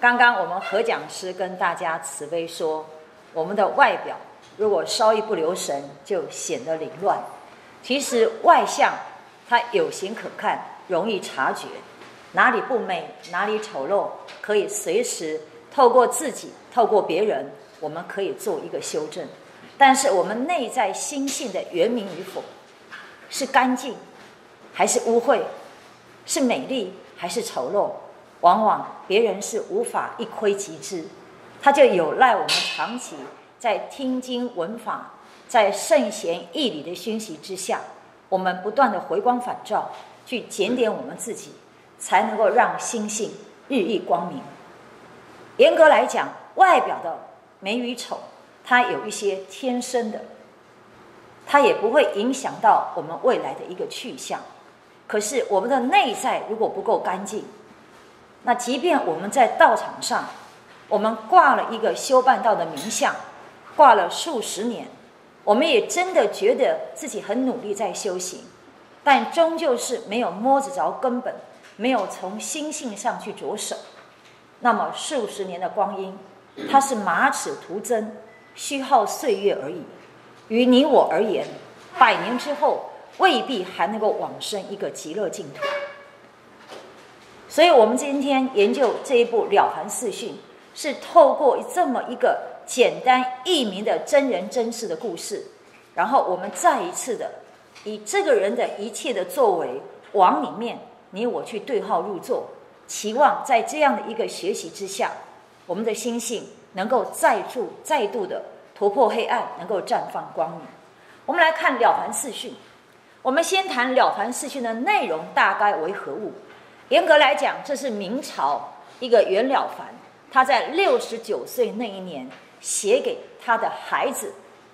刚刚我们何讲师跟大家慈悲说，我们的外表如果稍一不留神，就显得凌乱。其实外相它有形可看，容易察觉，哪里不美，哪里丑陋，可以随时透过自己，透过别人，我们可以做一个修正。但是我们内在心性的圆明与否，是干净还是污秽，是美丽还是丑陋，往往别人是无法一窥即知。它就有赖我们长期在听经闻法，在圣贤义理的熏习之下，我们不断的回光返照，去检点我们自己，才能够让心性日益光明。严格来讲，外表的美与丑，它有一些天生的，它也不会影响到我们未来的一个去向。可是我们的内在如果不够干净，那即便我们在道场上，我们挂了一个修办道的名相，挂了数十年，我们也真的觉得自己很努力在修行，但终究是没有摸着着根本，没有从心性上去着手。那么数十年的光阴，它是马齿徒增，虚耗岁月而已。于你我而言，100年之后未必还能够往生一个极乐净土。所以我们今天研究这一部《了凡四训》，是透过这么一个简单易明的真人真事的故事，然后我们再一次的以这个人的一切的作为往里面你我去对号入座，期望在这样的一个学习之下，我们的心性能够再度的突破黑暗，能够绽放光明。我们来看《了凡四训》，我们先谈《了凡四训》的内容大概为何物。严格来讲，这是明朝一个袁了凡，他在69岁那一年写给他的孩子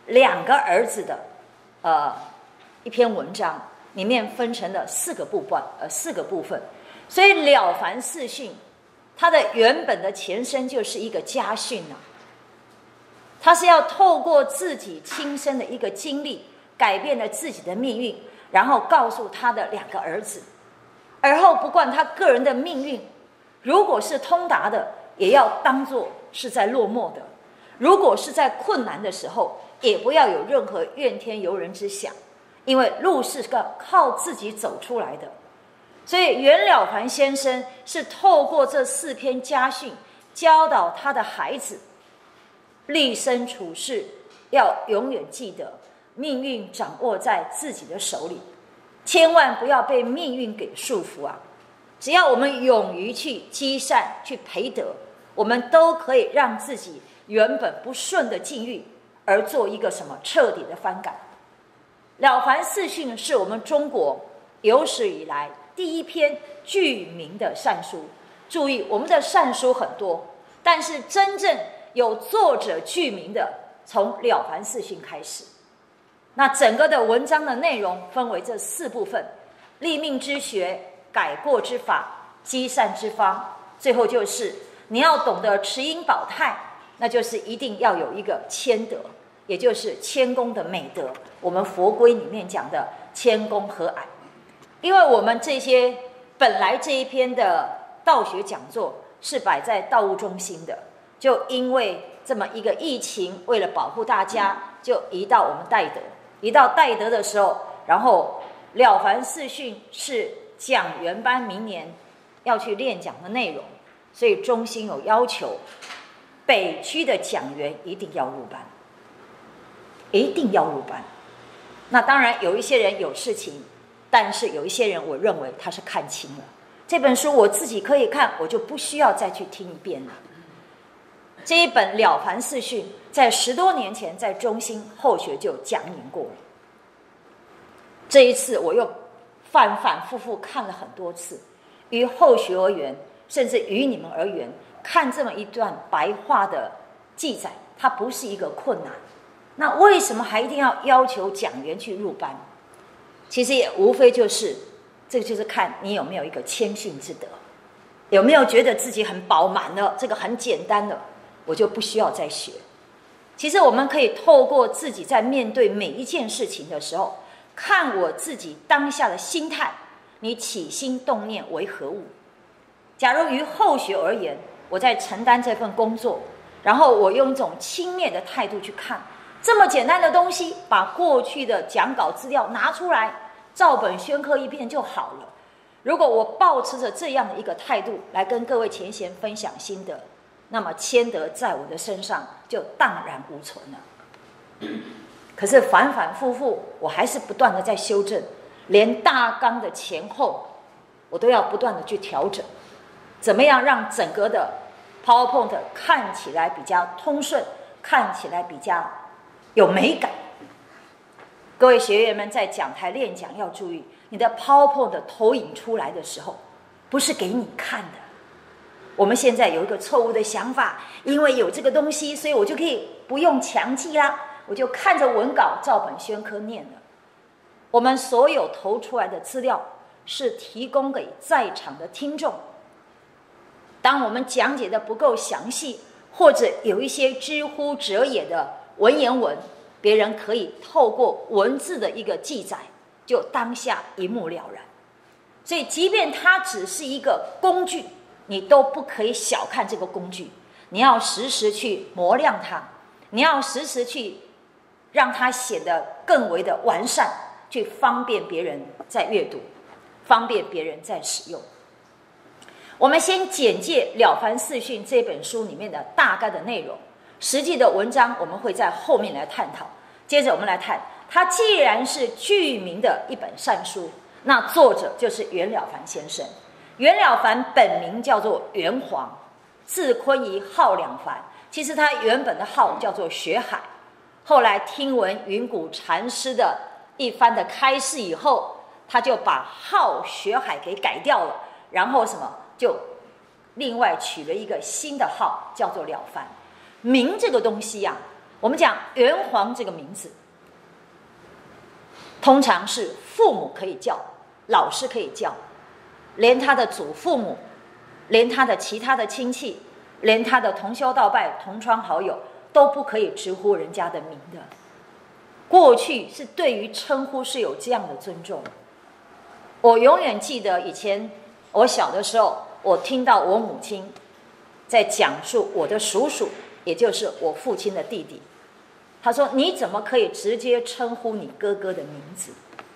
2个儿子的一篇文章，里面分成了4个部分。所以《了凡四训》它的原本的前身就是一个家训啊，他是要透过自己亲身的一个经历，改变了自己的命运，然后告诉他的2个儿子。而后不管他个人的命运，如果是通达的，也要当作是在落寞的；如果是在困难的时候，也不要有任何怨天尤人之想，因为路是靠自己走出来的。所以袁了凡先生是透过这4篇家训，教导他的孩子立身处世要永远记得，命运掌握在自己的手里，千万不要被命运给束缚啊！只要我们勇于去积善，去培德，我们都可以让自己原本不顺的境遇而做一个彻底的翻改。了凡四训是我们中国有史以来第一篇具名的善书。注意，我们的善书很多，但是真正有作者具名的，从了凡四训开始。那整个的文章的内容分为这4部分：立命之学、改过之法、积善之方，最后就是你要懂得持因保泰，那就是一定要有一个谦德，也就是谦恭的美德，我们佛规里面讲的谦恭和蔼。因为我们这些本来这一篇的道学讲座是摆在道务中心的，就因为这么一个疫情，为了保护大家，就移到我们戴德。移到戴德的时候，然后了凡四训是讲员班明年要去练讲的内容，所以中心有要求北区的讲员一定要入班，一定要入班。那当然有一些人有事情，但是有一些人我认为他是看清了这本书，我自己可以看，我就不需要再去听一遍了。这一本了凡四训在10多年前在中心后学就讲演过了，这一次我又反复复看了很多次，于后学而言，甚至于你们而言，看这么一段白话的记载，它不是一个困难。那为什么还一定要求讲员去入班？其实也无非就是这个，就是看你有没有一个谦逊之德，有没有觉得自己很饱满了，这个很简单了，我就不需要再学。其实我们可以透过自己在面对每一件事情的时候，看我自己当下的心态，你起心动念为何物。假如于后学而言， 我在承担这份工作，然后我用一种轻蔑的态度去看这么简单的东西，把过去的讲稿资料拿出来，照本宣科一遍就好了。如果我抱持着这样的一个态度来跟各位前贤分享心得，那么谦德在我的身上就荡然无存了。可是反反复复，我还是不断的在修正，连大纲的前后我都要不断的去调整，怎么样让整个的 PowerPoint 看起来比较通顺，看起来比较有美感。各位学员们在讲台练讲要注意，你的 PowerPoint 投影出来的时候，不是给你看的。我们现在有一个错误的想法，因为有这个东西，所以我就可以不用强记啦，我就看着文稿照本宣科念了。我们所有投出来的资料是提供给在场的听众，当我们讲解的不够详细，或者有一些知乎者也的文言文，别人可以透过文字的一个记载，就当下一目了然。所以即便它只是一个工具，你都不可以小看这个工具，你要时时去磨亮它，你要时时去让它显得更为的完善，去方便别人在阅读，方便别人在使用。我们先简介《了凡四训》这本书里面的大概的内容，实际的文章我们会在后面来探讨。接着我们来看，它既然是具名的一本善书，那作者就是袁了凡先生。袁了凡本名叫做袁黄，字坤仪，号了凡。其实他原本的号叫做学海，后来听闻云谷禅师的一番的开示以后，他就把号学海给改掉了，然后什么就另外取了一个新的号，叫做了凡。名这个东西啊，我们讲袁黄这个名字，通常是父母可以叫，老师可以叫，连他的祖父母，连他的其他的亲戚，连他的同修道拜、同窗好友都不可以直呼人家的名的。过去是对于称呼是有这样的尊重。我永远记得以前我小的时候，我听到我母亲在讲述我的叔叔，也就是我父亲的弟弟，他说：“你怎么可以直接称呼你哥哥的名字？”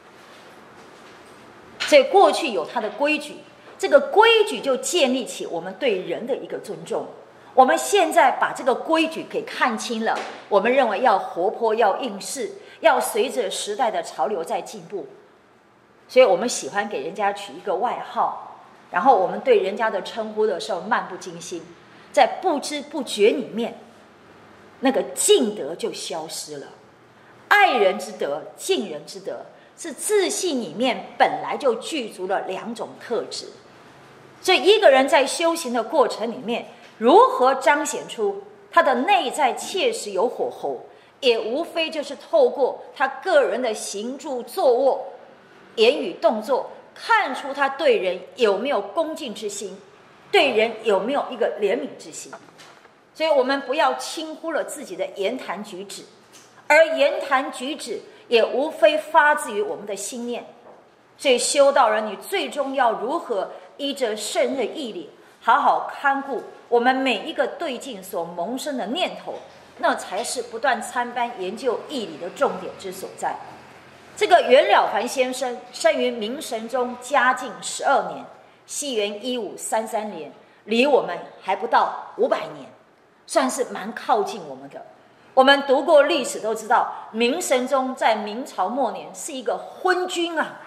所以过去有他的规矩，这个规矩就建立起我们对人的一个尊重。我们现在把这个规矩给看清了，我们认为要活泼，要应试，要随着时代的潮流在进步，所以我们喜欢给人家取一个外号，然后我们对人家的称呼的时候漫不经心，在不知不觉里面，那个敬德就消失了。爱人之德，敬人之德，是自信里面本来就具足了两种特质。所以一个人在修行的过程里面，如何彰显出他的内在切实有火候，也无非就是透过他个人的行住坐卧、言语动作，看出他对人有没有恭敬之心，对人有没有一个怜悯之心。所以我们不要轻忽了自己的言谈举止，而言谈举止也无非发自于我们的心念。所以修道人，你最终要如何依着圣人的义理，好好看顾我们每一个对境所萌生的念头，那才是不断参班研究义理的重点之所在。这个袁了凡先生生于明神宗嘉靖12年，西元1533年，离我们还不到500年，算是蛮靠近我们的。我们读过历史都知道，明神宗在明朝末年是一个昏君啊，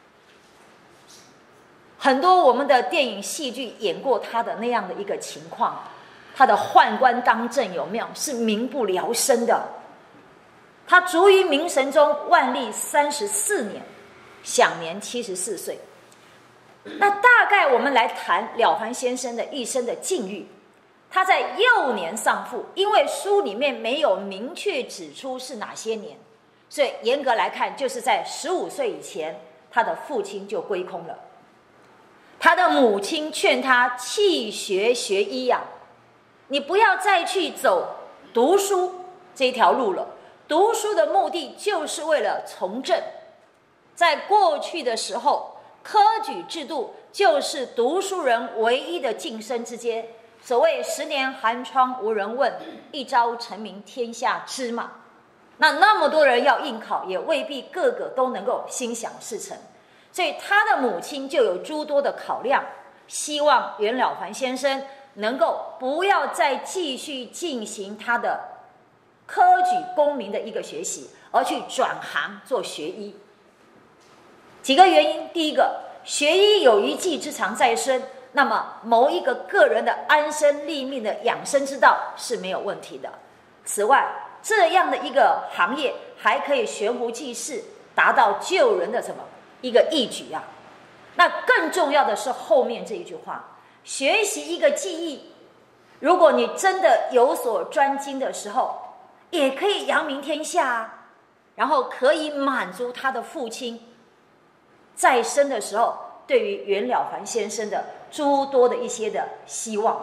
很多我们的电影戏剧演过他的那样的一个情况，他的宦官当政有没有是民不聊生的。他卒于明神宗万历34年，享年74岁。那大概我们来谈了凡先生的一生的境遇。他在幼年丧父，因为书里面没有明确指出是哪些年，所以严格来看，就是在15岁以前，他的父亲就归空了。他的母亲劝他弃学学医呀，你不要再去走读书这条路了。读书的目的就是为了从政。在过去的时候，科举制度就是读书人唯一的晋升之阶， 所谓10年寒窗无人问，一朝成名天下知嘛。那么多人要应考，也未必个个都能够心想事成。所以他的母亲就有诸多的考量，希望袁了凡先生能够不要再继续进行他的科举功名的一个学习，而去转行做学医。几个原因，第一个，学医有一技之长在身，那么谋一个个人的安身立命的养生之道是没有问题的。此外，这样的一个行业还可以悬壶济世，达到救人的什么一个义举啊。那更重要的是后面这一句话，学习一个技艺，如果你真的有所专精的时候，也可以扬名天下啊，然后可以满足他的父亲在生的时候对于袁了凡先生的诸多的一些的希望。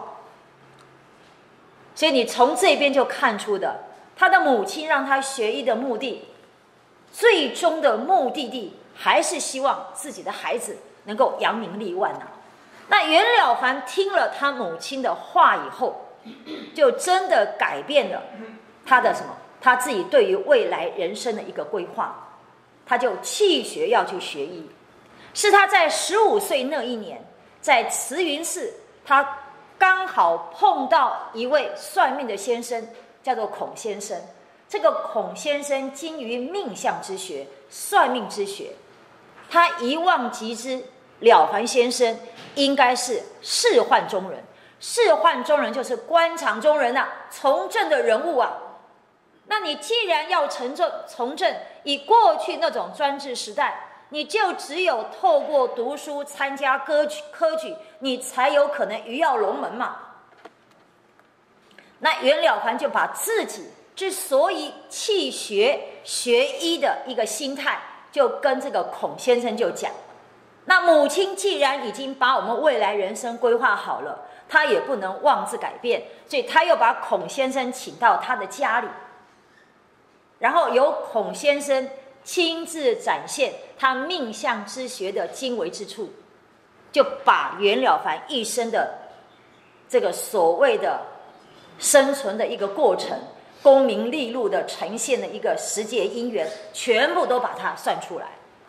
所以你从这边就看出的，他的母亲让他学医的目的，最终的目的地还是希望自己的孩子能够扬名立万啊。那袁了凡听了他母亲的话以后，就真的改变了他的什么？他自己对于未来人生的一个规划，他就弃学要去学医。是他在15岁那一年，在慈云寺，他刚好碰到一位算命的先生，叫做孔先生。这个孔先生精于命相之学、算命之学，他一望即知了凡先生应该是仕宦中人。仕宦中人就是官场中人啊，从政的人物啊。那你既然要从政，以过去那种专制时代，你就只有透过读书、参加科举，你才有可能鱼跃龙门嘛。那袁了凡就把自己之所以弃学医的一个心态，就跟这个孔先生就讲，那母亲既然已经把我们未来人生规划好了，他也不能妄自改变，所以他又把孔先生请到他的家里，然后由孔先生亲自展现他命相之学的精微之处，就把袁了凡一生的这个所谓的生存的一个过程、功名利禄的呈现的一个时节因缘，全部都把它算出来。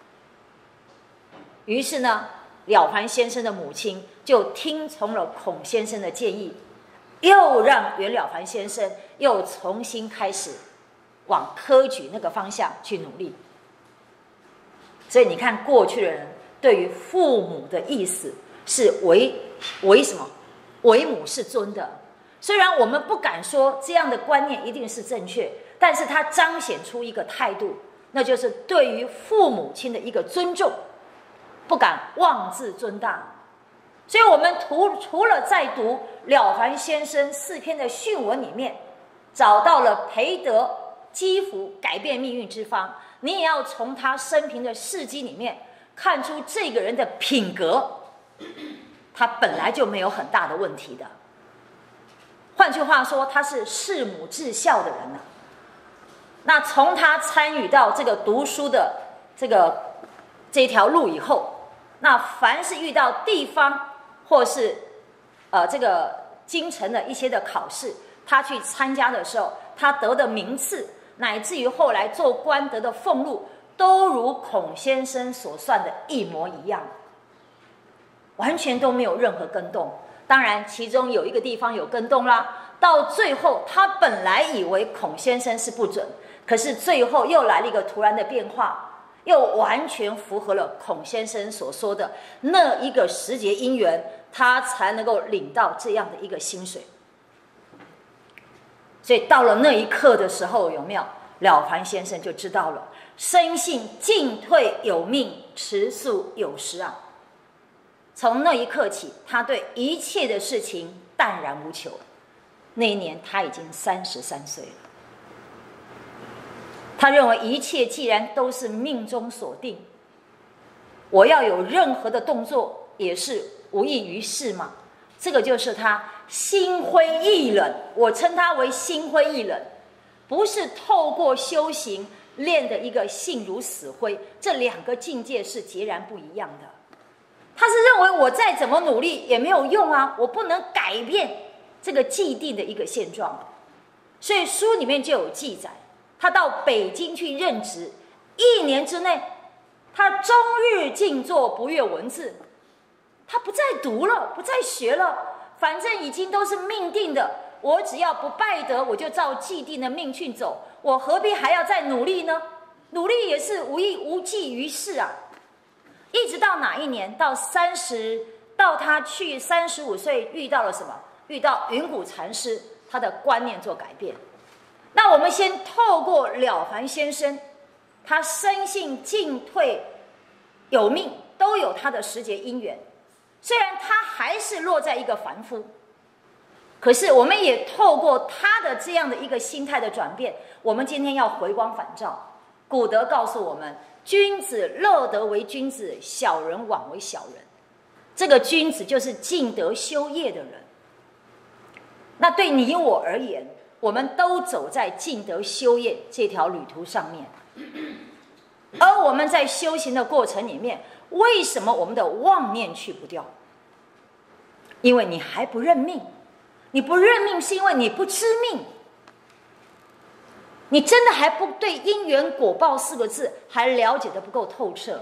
于是呢，了凡先生的母亲就听从了孔先生的建议，又让袁了凡先生又重新开始往科举那个方向去努力。所以你看，过去的人对于父母的意思是为什么？为母是尊的。虽然我们不敢说这样的观念一定是正确，但是它彰显出一个态度，那就是对于父母亲的一个尊重，不敢妄自尊大。所以我们除了在读了凡先生4篇的训文里面找到了培德积福改变命运之方，你也要从他生平的事迹里面看出这个人的品格，他本来就没有很大的问题的。换句话说，他是弑母至孝的人啊。那从他参与到这个读书的这条路以后，那凡是遇到地方或是这个京城的一些的考试，他去参加的时候，他得的名次，乃至于后来做官得的俸禄，都如孔先生所算的一模一样，完全都没有任何更动。当然其中有一个地方有更动啦，到最后他本来以为孔先生是不准，可是最后又来了一个突然的变化，又完全符合了孔先生所说的那一个时节因缘，他才能够领到这样的一个薪水。所以到了那一刻的时候，有没有？了凡先生就知道了，深信进退有命，迟速有时啊。从那一刻起，他对一切的事情淡然无求。那一年他已经33岁了。他认为一切既然都是命中所定，我要有任何的动作也是无益于事嘛。这个就是他心灰意冷，我称他为心灰意冷，不是透过修行练的一个性如死灰，这2个境界是截然不一样的。他是认为我再怎么努力也没有用啊，我不能改变这个既定的一个现状。所以书里面就有记载，他到北京去任职，1年之内，他终日静坐，不阅文字。他不再读了，不再学了，反正已经都是命定的，我只要不败得，我就照既定的命去走，我何必还要再努力呢？努力也是无益无济于事啊。一直到哪一年？到他去35岁，遇到了什么？遇到云谷禅师，他的观念做改变。那我们先透过了凡先生，他深信进退有命，都有他的时节因缘。虽然他还是落在一个凡夫，可是我们也透过他的这样的一个心态的转变，我们今天要回光返照。古德告诉我们，君子乐得为君子，小人枉为小人。这个君子就是尽德修业的人。那对你我而言，我们都走在尽德修业这条旅途上面。而我们在修行的过程里面，为什么我们的妄念去不掉？因为你还不认命。你不认命是因为你不知命，你真的还不对因缘果报4个字还了解得不够透彻，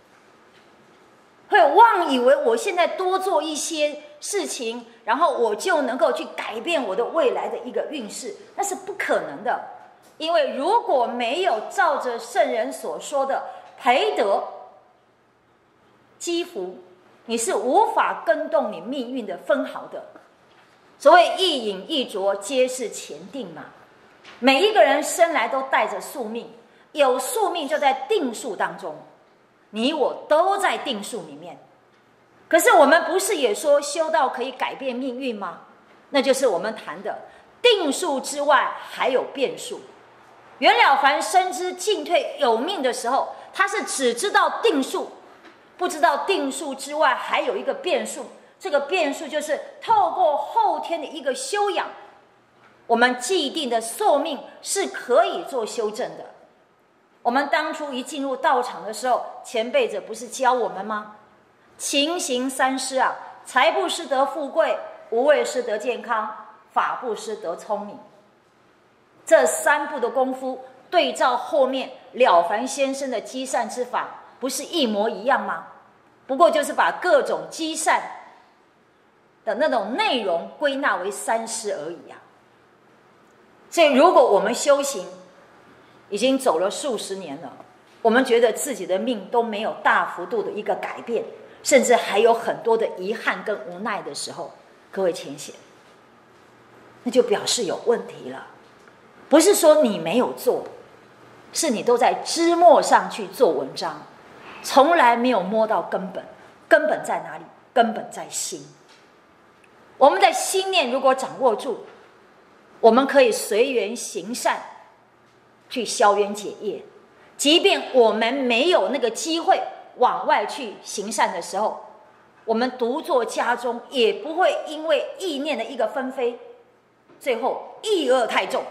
会妄以为我现在多做一些事情，然后我就能够去改变我的未来的一个运势，那是不可能的。因为如果没有照着圣人所说的培德积福，你是无法更动你命运的分毫的。所谓一饮一啄皆是前定嘛，每一个人生来都带着宿命，有宿命就在定数当中，你我都在定数里面。可是我们不是也说修道可以改变命运吗？那就是我们谈的定数之外还有变数。袁了凡深知进退有命的时候，他是只知道定数，不知道定数之外还有一个变数。这个变数就是透过后天的一个修养，我们既定的寿命是可以做修正的。我们当初一进入道场的时候，前辈者不是教我们吗？勤行3施啊，财不施得富贵，无畏施得健康，法不施得聪明。这3步的功夫对照后面了凡先生的积善之法，不是一模一样吗？不过就是把各种积善的那种内容归纳为3施而已啊。所以如果我们修行已经走了数十年了，我们觉得自己的命都没有大幅度的一个改变，甚至还有很多的遗憾跟无奈的时候，各位浅显，那就表示有问题了。不是说你没有做，是你都在枝末上去做文章，从来没有摸到根本。根本在哪里？根本在心。我们的心念如果掌握住，我们可以随缘行善，去消冤解业。即便我们没有那个机会往外去行善的时候，我们独坐家中，也不会因为意念的一个纷飞，最后意恶太重，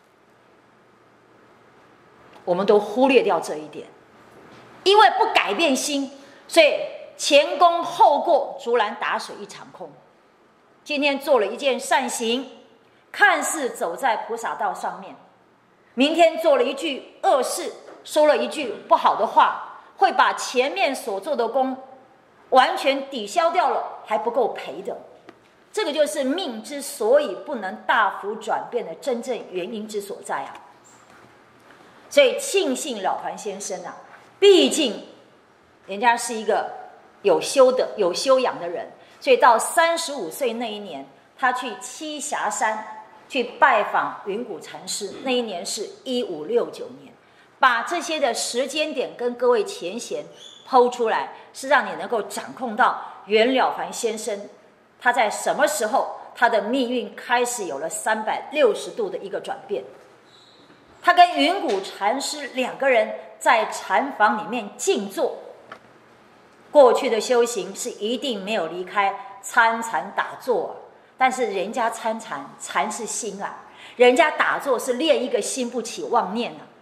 我们都忽略掉这一点。因为不改变心，所以前功后过，竹篮打水一场空。今天做了一件善行，看似走在菩萨道上面，明天做了一句恶事，说了一句不好的话，会把前面所做的功完全抵消掉了，还不够赔的。这个就是命之所以不能大幅转变的真正原因之所在啊。所以庆幸了凡先生啊，毕竟人家是一个有修养的人，所以到35岁那一年，他去栖霞山去拜访云谷禅师，那一年是1569年。把这些的时间点跟各位前贤剖出来，是让你能够掌控到袁了凡先生他在什么时候他的命运开始有了360度的一个转变。他跟云谷禅师2个人在禅房里面静坐，过去的修行是一定没有离开参禅打坐啊，但是人家参禅，禅是心啊，人家打坐是练一个心不起妄念啊。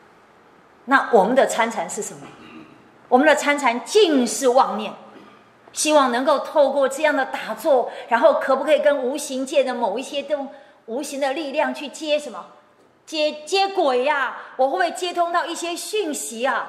那我们的参禅是什么？我们的参禅尽是妄念， 希望能够透过这样的打坐，然后可不可以跟无形界的某一些无形的力量去接什么？接轨呀？我会不会接通到一些讯息啊？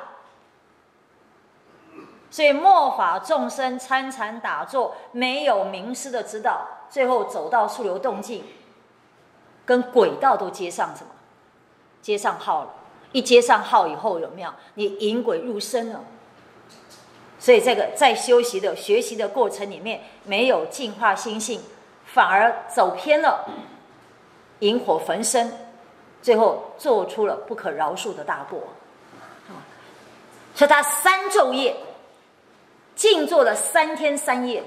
所以末法众生参禅打坐，没有名师的指导，最后走到数流动境，跟轨道都接上什么？接上号了。一接上号以后，有没有？你引轨入身了。所以这个在学习的过程里面，没有净化心性，反而走偏了，引火焚身，最后做出了不可饶恕的大过。所以他3昼夜静坐了3天3夜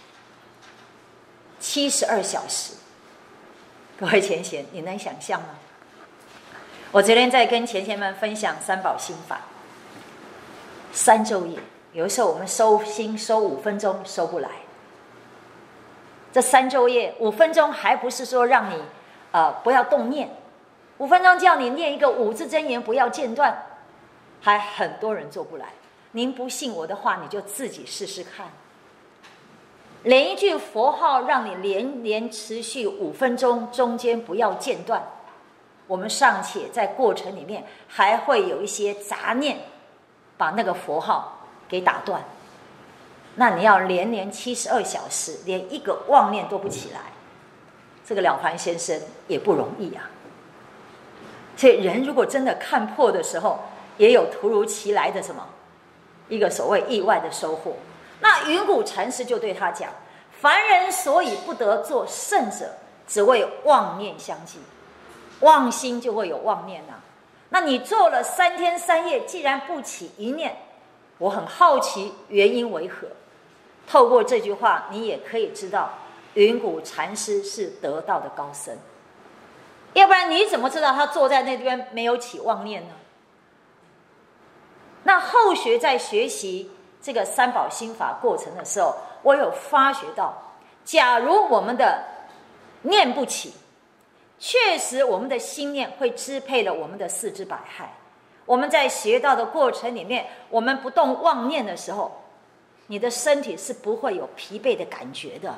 ，72小时。各位前贤，你能想象吗？我昨天在跟前贤们分享三宝心法，3昼夜，有的时候我们收心收5分钟收不来，这3昼夜5分钟还不是说让你不要动念，5分钟叫你念一个5字真言不要间断，还很多人做不来。您不信我的话，你就自己试试看。连一句佛号让你连连持续5分钟，中间不要间断。我们尚且在过程里面还会有一些杂念，把那个佛号给打断。那你要连72小时，连一个妄念都不起来，这个了凡先生也不容易啊。所以人如果真的看破的时候，也有突如其来的什么一个所谓意外的收获。那云谷禅师就对他讲：凡人所以不得做圣者，只为妄念相继，妄心就会有妄念啊。那你做了3天3夜，既然不起一念，我很好奇原因为何。透过这句话，你也可以知道云谷禅师是得道的高僧，要不然你怎么知道他坐在那边没有起妄念呢？那后学在学习这个三宝心法过程的时候，我有发觉到，假如我们的念不起，确实我们的心念会支配了我们的四肢百骸。我们在学到的过程里面，我们不动妄念的时候，你的身体是不会有疲惫的感觉的。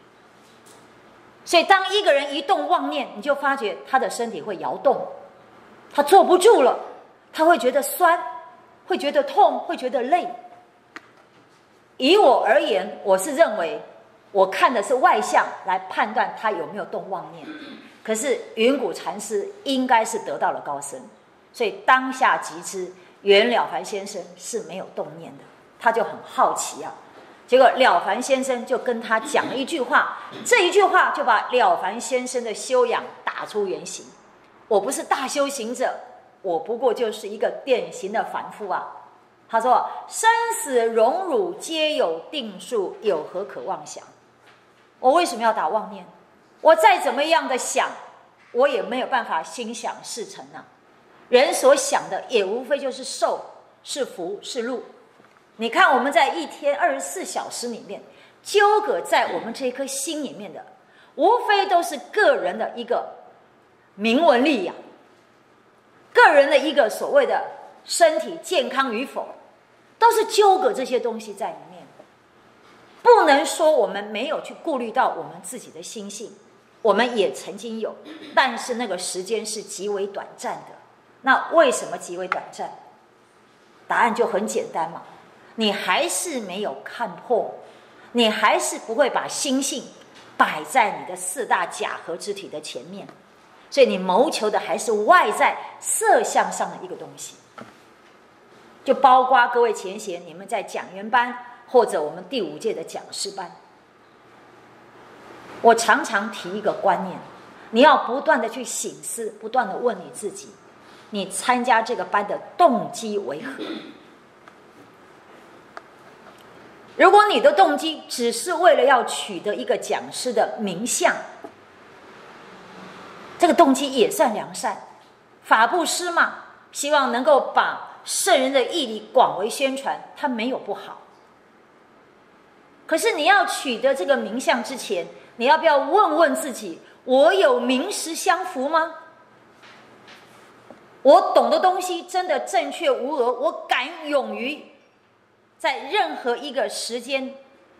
所以当一个人一动妄念，你就发觉他的身体会摇动，他坐不住了，他会觉得酸，会觉得痛，会觉得累。以我而言，我是认为我看的是外相来判断他有没有动妄念，可是云谷禅师应该是得到了高僧，所以当下即知袁了凡先生是没有动念的。他就很好奇啊，结果了凡先生就跟他讲了一句话，这一句话就把了凡先生的修养打出原形。我不是大修行者，我不过就是一个典型的凡夫啊。他说：生死荣辱皆有定数，有何可妄想？我为什么要打妄念？我再怎么样的想，我也没有办法心想事成啊。人所想的也无非就是受，是福，是禄。你看我们在一天24小时里面，纠葛在我们这颗心里面的，无非都是个人的一个名闻利养，个人的一个所谓的身体健康与否，都是纠葛这些东西在里面。不能说我们没有去顾虑到我们自己的心性，我们也曾经有，但是那个时间是极为短暂的。那为什么极为短暂？答案就很简单嘛，你还是没有看破，你还是不会把心性摆在你的4大假合之体的前面，所以你谋求的还是外在色相上的一个东西。就包括各位前贤，你们在讲员班或者我们第5届的讲师班，我常常提一个观念，你要不断的去省思，不断的问你自己，你参加这个班的动机为何？如果你的动机只是为了要取得一个讲师的名相，这个动机也算良善，法布施嘛，希望能够把圣人的义理广为宣传，它没有不好。可是你要取得这个名相之前，你要不要问问自己，我有名实相符吗？我懂的东西真的正确无讹，我敢勇于在任何一个时间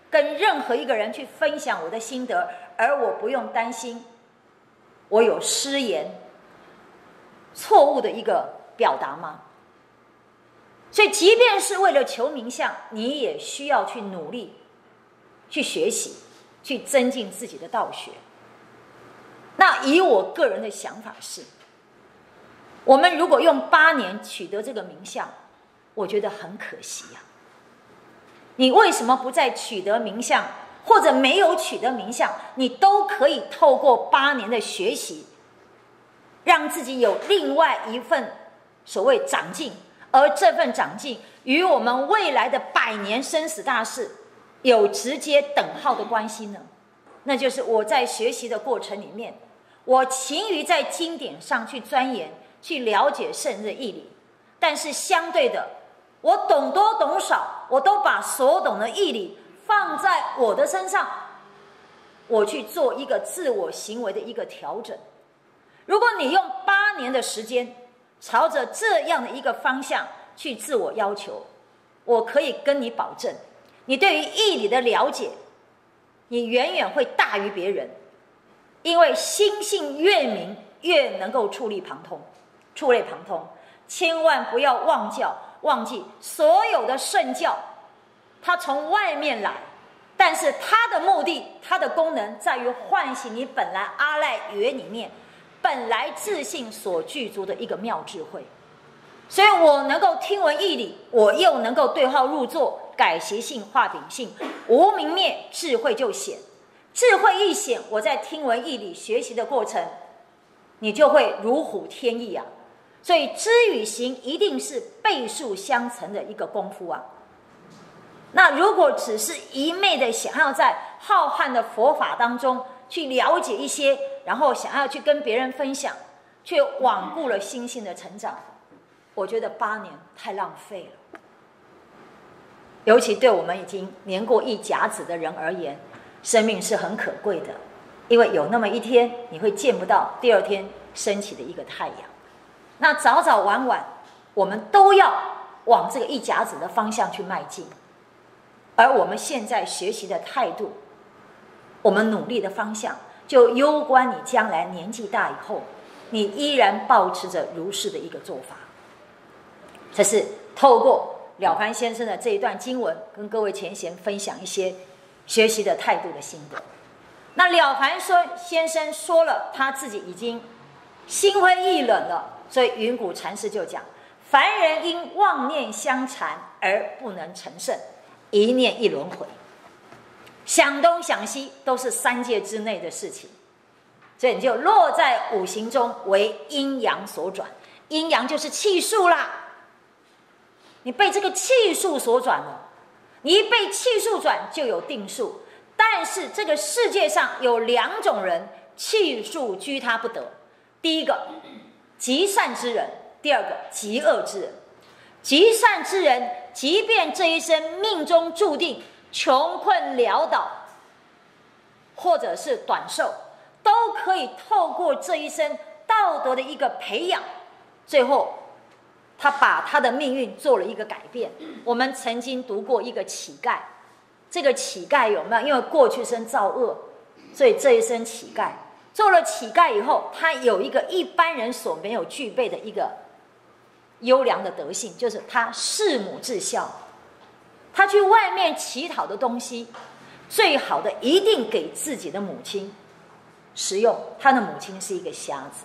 跟任何一个人去分享我的心得，而我不用担心我有失言、错误的一个表达吗？所以即便是为了求名相，你也需要去努力去学习，去增进自己的道学。那以我个人的想法是，我们如果用8年取得这个名相，我觉得很可惜呀。你为什么不在取得名相或者没有取得名相，你都可以透过8年的学习，让自己有另外一份所谓长进，而这份长进与我们未来的100年生死大事有直接等号的关系呢？那就是我在学习的过程里面，我勤于在经典上去钻研，去了解圣人的义理，但是相对的，我懂多懂少，我都把所懂的义理放在我的身上，我去做一个自我行为的一个调整。如果你用8年的时间朝着这样的一个方向去自我要求，我可以跟你保证，你对于义理的了解，你远远会大于别人。因为心性越明，越能够触类旁通。千万不要忘记所有的圣教，它从外面来，但是它的目的，它的功能在于唤醒你本来阿赖耶里面本来自信所具足的一个妙智慧。所以我能够听闻义理，我又能够对号入座，改习性化秉性，无明灭，智慧就显。智慧一显，我在听闻义理学习的过程，你就会如虎添翼啊。所以知与行一定是倍数相乘的一个功夫啊。那如果只是一昧的想要在浩瀚的佛法当中去了解一些，然后想要去跟别人分享，却罔顾了心性的成长，我觉得8年太浪费了。尤其对我们已经年过1甲子的人而言，生命是很可贵的，因为有那么一天你会见不到第2天升起的一个太阳。那早早晚晚，我们都要往这个1甲子的方向去迈进。而我们现在学习的态度，我们努力的方向，就攸关你将来年纪大以后，你依然保持着如是的一个做法。这是透过了凡先生的这一段经文，跟各位前贤分享一些学习的态度的心得。那了凡先生说了他自己已经心灰意冷了，所以云谷禅师就讲，凡人因妄念相缠而不能成圣，一念一轮回，想东想西都是3界之内的事情，所以你就落在5行中为阴阳所转。阴阳就是气数啦，你被这个气数所转了，你一被气数转就有定数。但是这个世界上有2种人，气数居他不得。第一个极善之人，第2个极恶之人。极善之人，即便这一生命中注定穷困潦倒，或者是短寿，都可以透过这一生道德的一个培养，最后他把他的命运做了一个改变。我们曾经读过一个乞丐，这个乞丐有没有因为过去生造恶，所以这一生乞丐，做了乞丐以后，他有一个一般人所没有具备的一个优良的德性，就是他弑母至孝。他去外面乞讨的东西，最好的一定给自己的母亲食用，他的母亲是一个瞎子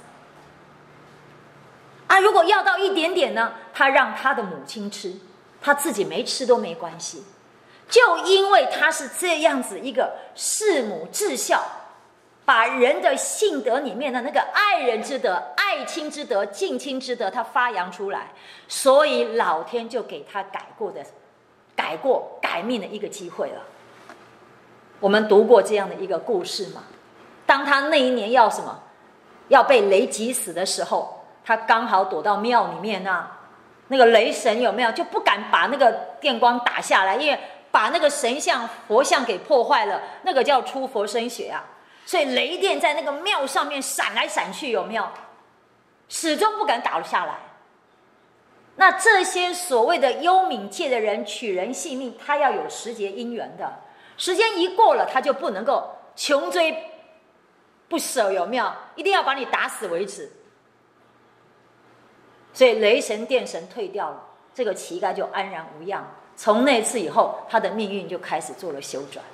啊。如果要到一点点呢，他让他的母亲吃，他自己没吃都没关系。就因为他是这样子一个弑母至孝，把人的性德里面的那个爱人之德、爱亲之德、敬亲之德他发扬出来，所以老天就给他改命的一个机会了。我们读过这样的一个故事嘛？当他那一年要什么，要被雷击死的时候，他刚好躲到庙里面啊，那个雷神有没有就不敢把那个电光打下来，因为把那个神像佛像给破坏了，那个叫出佛身血啊。所以雷电在那个庙上面闪来闪去，有没有？始终不敢打下来。那这些所谓的幽冥界的人取人性命，他要有时节因缘的， 时间一过了，他就不能够穷追不舍，有没有？一定要把你打死为止。所以雷神电神退掉了，这个乞丐就安然无恙。从那次以后，他的命运就开始做了修转。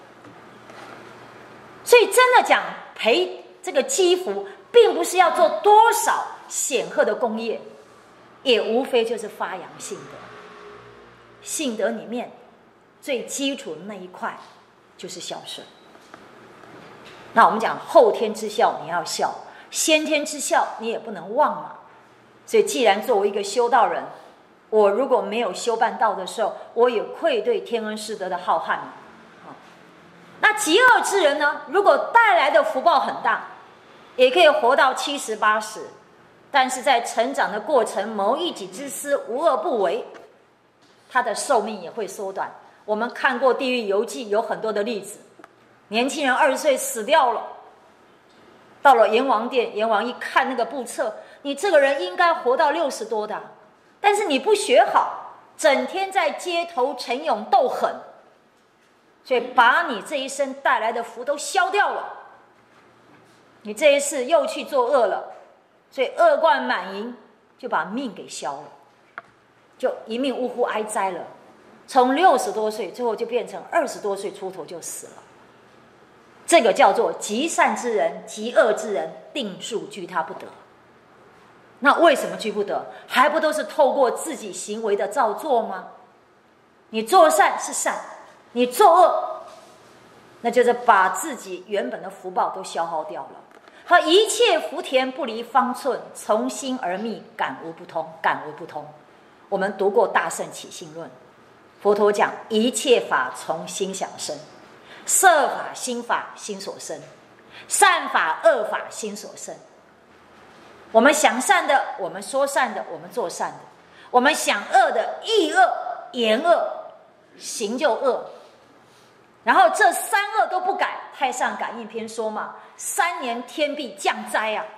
所以真的讲培这个积福，并不是要做多少显赫的功业，也无非就是发扬性德。性德里面最基础的那一块就是孝顺。那我们讲后天之孝你要孝，先天之孝你也不能忘嘛。所以既然作为一个修道人，我如果没有修办道的时候，我也愧对天恩师德的浩瀚。那极恶之人呢，如果带来的福报很大，也可以活到70、80，但是在成长的过程谋一己之私，无恶不为，他的寿命也会缩短。我们看过《地狱游记》有很多的例子，年轻人20岁死掉了，到了阎王殿，阎王一看那个簿册，你这个人应该活到60多的，但是你不学好，整天在街头逞勇斗狠，所以把你这一生带来的福都消掉了。你这一世又去作恶了，所以恶贯满盈，就把命给消了，就一命呜呼哀哉了。从60多岁最后就变成20多岁出头就死了。这个叫做极善之人极恶之人，定数居他不得。那为什么居不得？还不都是透过自己行为的造作吗？你做善是善，你做恶，那就是把自己原本的福报都消耗掉了。他一切福田不离方寸，从心而觅，感无不通，感无不通。我们读过《大圣起信论》，佛陀讲一切法从心想生，色法心法心所生，善法恶法心所生。我们想善的，我们说善的，我们做善的；我们想恶的，意恶、言恶、行就恶。然后这三恶都不改，《太上感应篇》说嘛，3年天必降灾啊。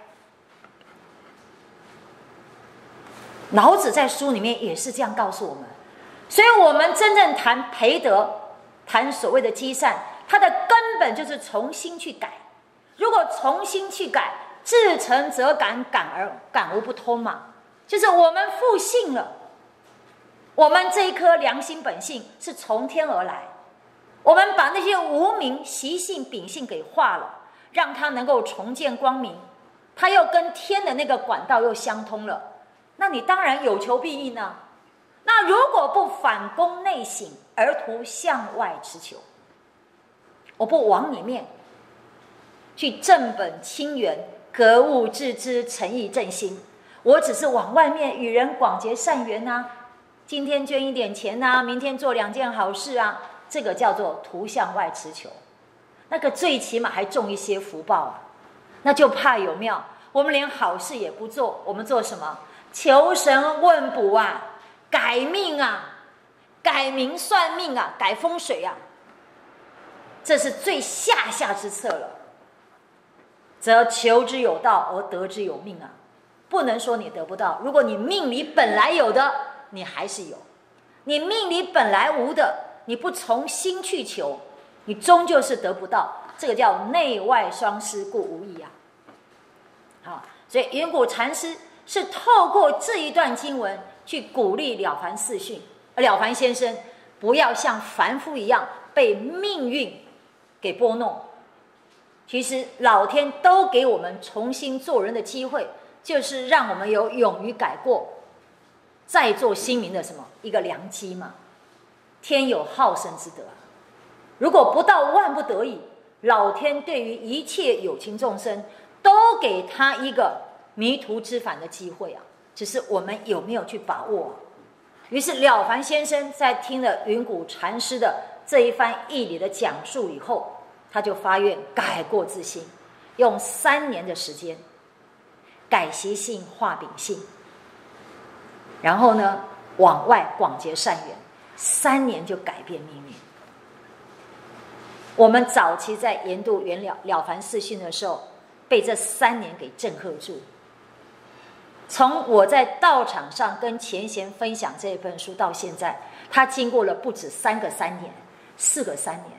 老子在书里面也是这样告诉我们。所以我们真正谈培德，谈所谓的积善，它的根本就是从心去改。如果从心去改，至诚则感，感无不通嘛，就是我们复性了。我们这一颗良心本性是从天而来，我们把那些无明习性秉性给化了，让它能够重见光明，它又跟天的那个管道又相通了，那你当然有求必应呢。那如果不反躬内省，而图向外持求，我不往里面去正本清源，格物致知，诚意正心，我只是往外面与人广结善缘啊，今天捐一点钱啊，明天做2件好事啊，这个叫做图向外持求，那个最起码还种一些福报啊。那就怕有没有我们连好事也不做，我们做什么？求神问卜啊，改命啊，改名算命啊，改风水啊，这是最下之策了。则求之有道，而得之有命啊！不能说你得不到，如果你命里本来有的，你还是有；你命里本来无的，你不从心去求，你终究是得不到。这个叫内外双施，故无益啊！好，所以云谷禅师是透过这一段经文去鼓励了凡四训，了凡先生不要像凡夫一样被命运给拨弄。其实老天都给我们重新做人的机会，就是让我们有勇于改过，再做新民的什么一个良机嘛。天有好生之德，如果不到万不得已，老天对于一切有情众生都给他一个迷途知返的机会啊，只是我们有没有去把握啊。于是了凡先生在听了云谷禅师的这一番义理的讲述以后，他就发愿改过自新，用3年的时间改习性化秉性，然后呢往外广结善缘，3年就改变命运。我们早期在研读了凡四训的时候，被这3年给震撼住。从我在道场上跟前贤分享这本书到现在，他经过了不止3个3年，4个3年。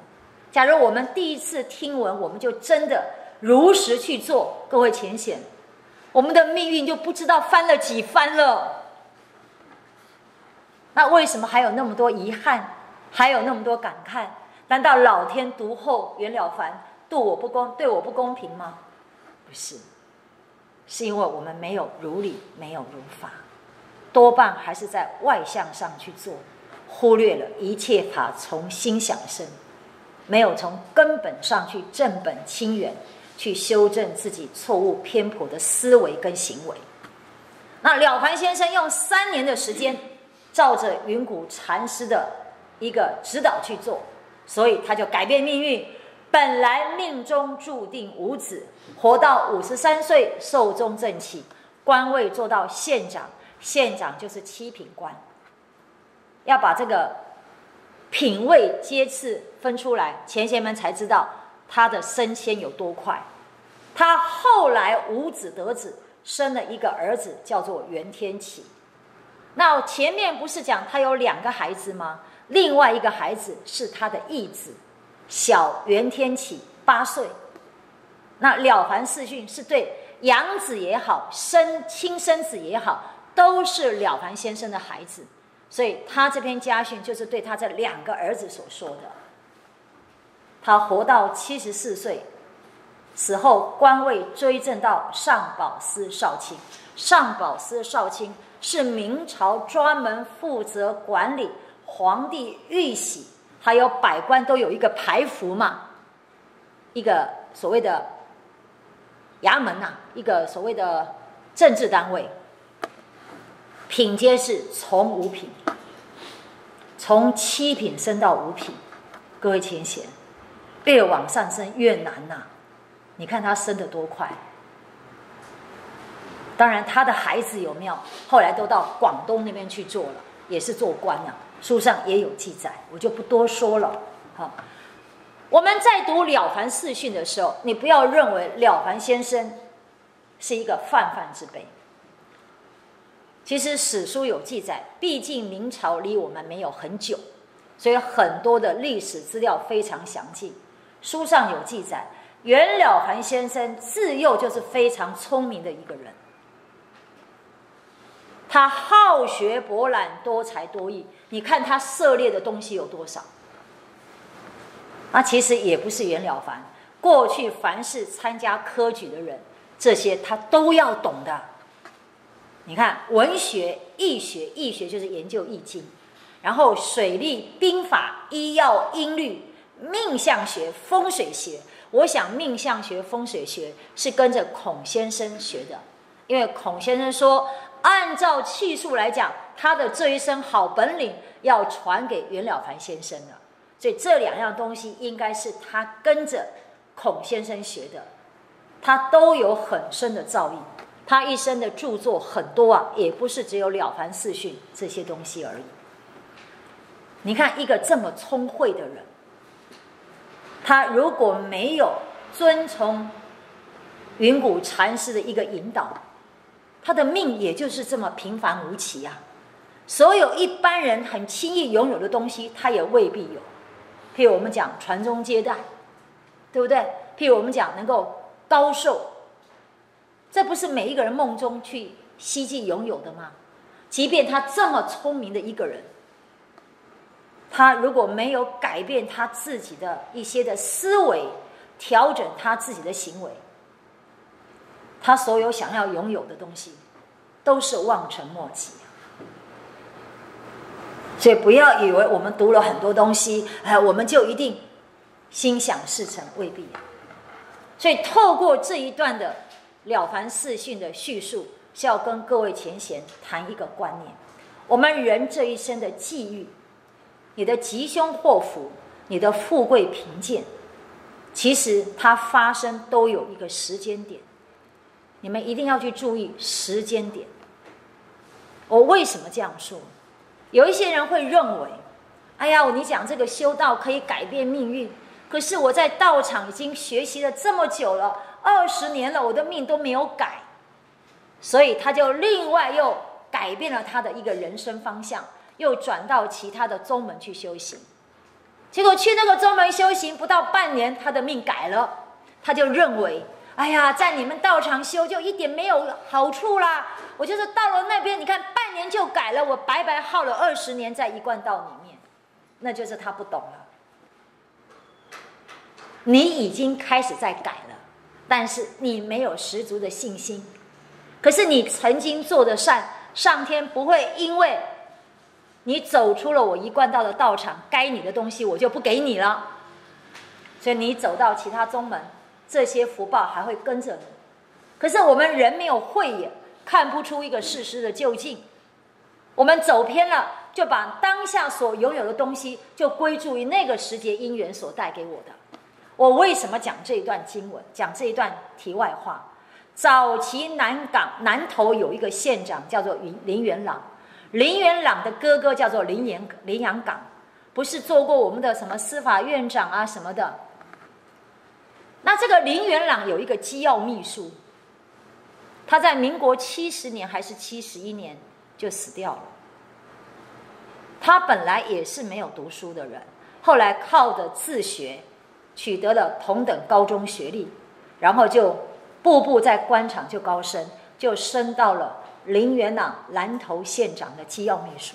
假如我们第一次听闻，我们就真的如实去做，各位浅显，我们的命运就不知道翻了几番了。那为什么还有那么多遗憾，还有那么多感慨？难道老天独厚袁了凡，对我不公平吗？不是，是因为我们没有如理，没有如法，多半还是在外向上去做，忽略了一切法从心想生，没有从根本上去正本清源，去修正自己错误偏颇的思维跟行为。那了凡先生用3年的时间，照着云谷禅师的一个指导去做，所以他就改变命运。本来命中注定无子，活到53岁，寿终正寝，官位做到县长，县长就是7品官。要把这个品位阶次分出来，前贤们才知道他的升迁有多快。他后来无子得子，生了一个儿子，叫做袁天启。那前面不是讲他有2个孩子吗？另外一个孩子是他的义子，小袁天启8岁。那了凡四训是对养子也好，亲生子也好，都是了凡先生的孩子，所以他这篇家训就是对他这2个儿子所说的。他活到74岁，死后官位追赠到上宝司少卿。上宝司少卿是明朝专门负责管理皇帝玉玺还有百官都有一个排服嘛，一个所谓的衙门一个所谓的政治单位，品阶是从5品，从7品升到5品。各位浅显，越往上升越难你看他升得多快。当然他的孩子有没有后来都到广东那边去做了，也是做官书上也有记载，我就不多说了。好，我们在读了凡四训的时候，你不要认为了凡先生是一个泛泛之辈。其实史书有记载，毕竟明朝离我们没有很久，所以很多的历史资料非常详尽。书上有记载，袁了凡先生自幼就是非常聪明的一个人，他好学博览，多才多艺。你看他涉猎的东西有多少？其实也不是袁了凡，过去凡是参加科举的人，这些他都要懂的。你看文学、易学，易学就是研究易经，然后水利、兵法、医药、音律、命相学、风水学。我想命相学、风水学是跟着孔先生学的，因为孔先生说，按照气数来讲，他的这一身好本领要传给袁了凡先生的，所以这2样东西应该是他跟着孔先生学的，他都有很深的造诣。他一生的著作很多也不是只有了凡四训这些东西而已。你看一个这么聪慧的人，他如果没有遵从云谷禅师的一个引导，他的命也就是这么平凡无奇所有一般人很轻易拥有的东西，他也未必有。譬如我们讲传宗接代，对不对？譬如我们讲能够高寿，这不是每一个人梦中去希冀拥有的吗？即便他这么聪明的一个人，他如果没有改变他自己的一些的思维，调整他自己的行为，他所有想要拥有的东西都是望尘莫及。所以不要以为我们读了很多东西，我们就一定心想事成，未必。所以透过这一段的了凡四训的叙述，是要跟各位前贤谈一个观念：我们人这一生的际遇，你的吉凶祸福，你的富贵贫贱，其实它发生都有一个时间点，你们一定要去注意时间点。我为什么这样说？有一些人会认为，哎呀，你讲这个修道可以改变命运，可是我在道场已经学习了这么久了，20年了，我的命都没有改，所以他就另外又改变了他的一个人生方向，又转到其他的宗门去修行。 结果去那个宗门修行不到半年，他的命改了。他就认为，哎呀，在你们道场修就一点没有好处啦，我就是到了那边，你看半年就改了，我白白耗了20年在一贯道里面。那就是他不懂了。你已经开始在改了，但是你没有十足的信心。可是你曾经做的善，上天不会因为你走出了我一贯道的道场，该你的东西我就不给你了。所以你走到其他宗门，这些福报还会跟着你。可是我们人没有慧眼，看不出一个事实的究竟。我们走偏了，就把当下所拥有的东西就归注于那个时节因缘所带给我的。我为什么讲这一段经文，讲这一段题外话？早期南投有一个县长叫做林元朗，林元朗的哥哥叫做林洋港，不是做过我们的什么司法院长啊什么的。那这个林元朗有一个机要秘书，他在民国70年还是71年就死掉了。他本来也是没有读书的人，后来靠着自学取得了同等高中学历，然后就步步在官场就高升，就升到了林元朗南投县长的机要秘书。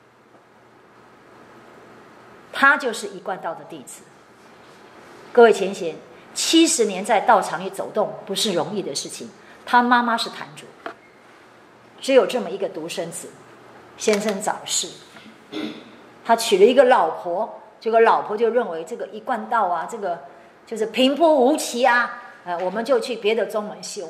他就是一贯道的弟子。各位前贤，70年在道场里走动不是容易的事情。他妈妈是坛主，只有这么一个独生子，先生早逝，他娶了一个老婆，这个老婆就认为这个一贯道啊，这个就是平铺无奇啊，我们就去别的宗门修。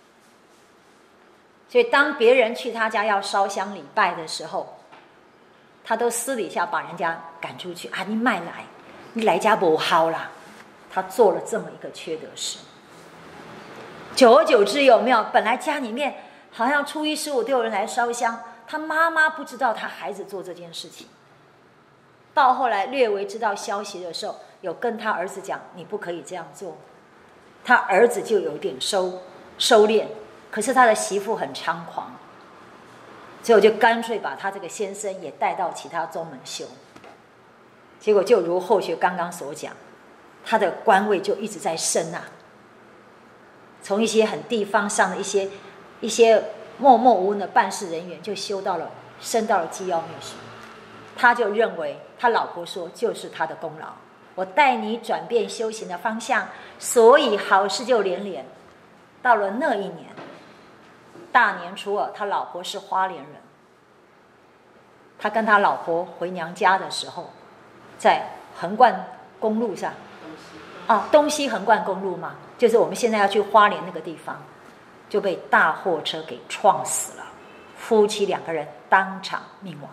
所以当别人去他家要烧香礼拜的时候，他都私底下把人家赶出去啊！你卖来，你来家不好啦。他做了这么一个缺德事。久而久之，有没有？本来家里面好像初一15都有人来烧香，他妈妈不知道他孩子做这件事情。到后来略微知道消息的时候，有跟他儿子讲，你不可以这样做。他儿子就有点收敛，可是他的媳妇很猖狂，所以我就干脆把他这个先生也带到其他宗门修。结果就如后学刚刚所讲，他的官位就一直在升啊，从一些很地方上的一些默默无闻的办事人员，就升到了机要秘书。他就认为他老婆说就是他的功劳，我带你转变修行的方向，所以好事就连连。到了那一年大年初2，他老婆是花莲人，他跟他老婆回娘家的时候，在横贯公路上东西横贯公路嘛，就是我们现在要去花莲那个地方，就被大货车给撞死了，夫妻2个人当场命亡。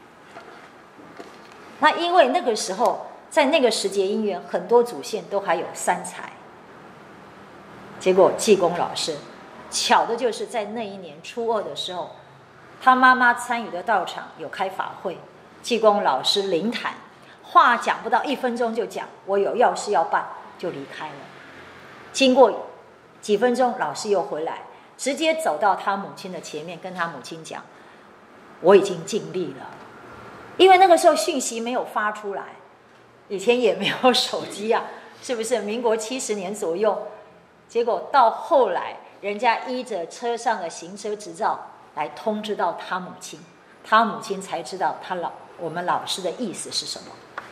那因为那个时候在那个时节因缘，很多祖先都还有3才，结果济公老师巧的就是在那一年初2的时候，他妈妈参与的道场有开法会，济公老师灵谈，话讲不到1分钟就讲我有要事要办，就离开了。经过几分钟，老师又回来，直接走到他母亲的前面，跟他母亲讲，我已经尽力了。因为那个时候讯息没有发出来，以前也没有手机啊，是不是？民国70年左右，结果到后来人家依着车上的行车执照来通知到他母亲，他母亲才知道我们老师的意思是什么。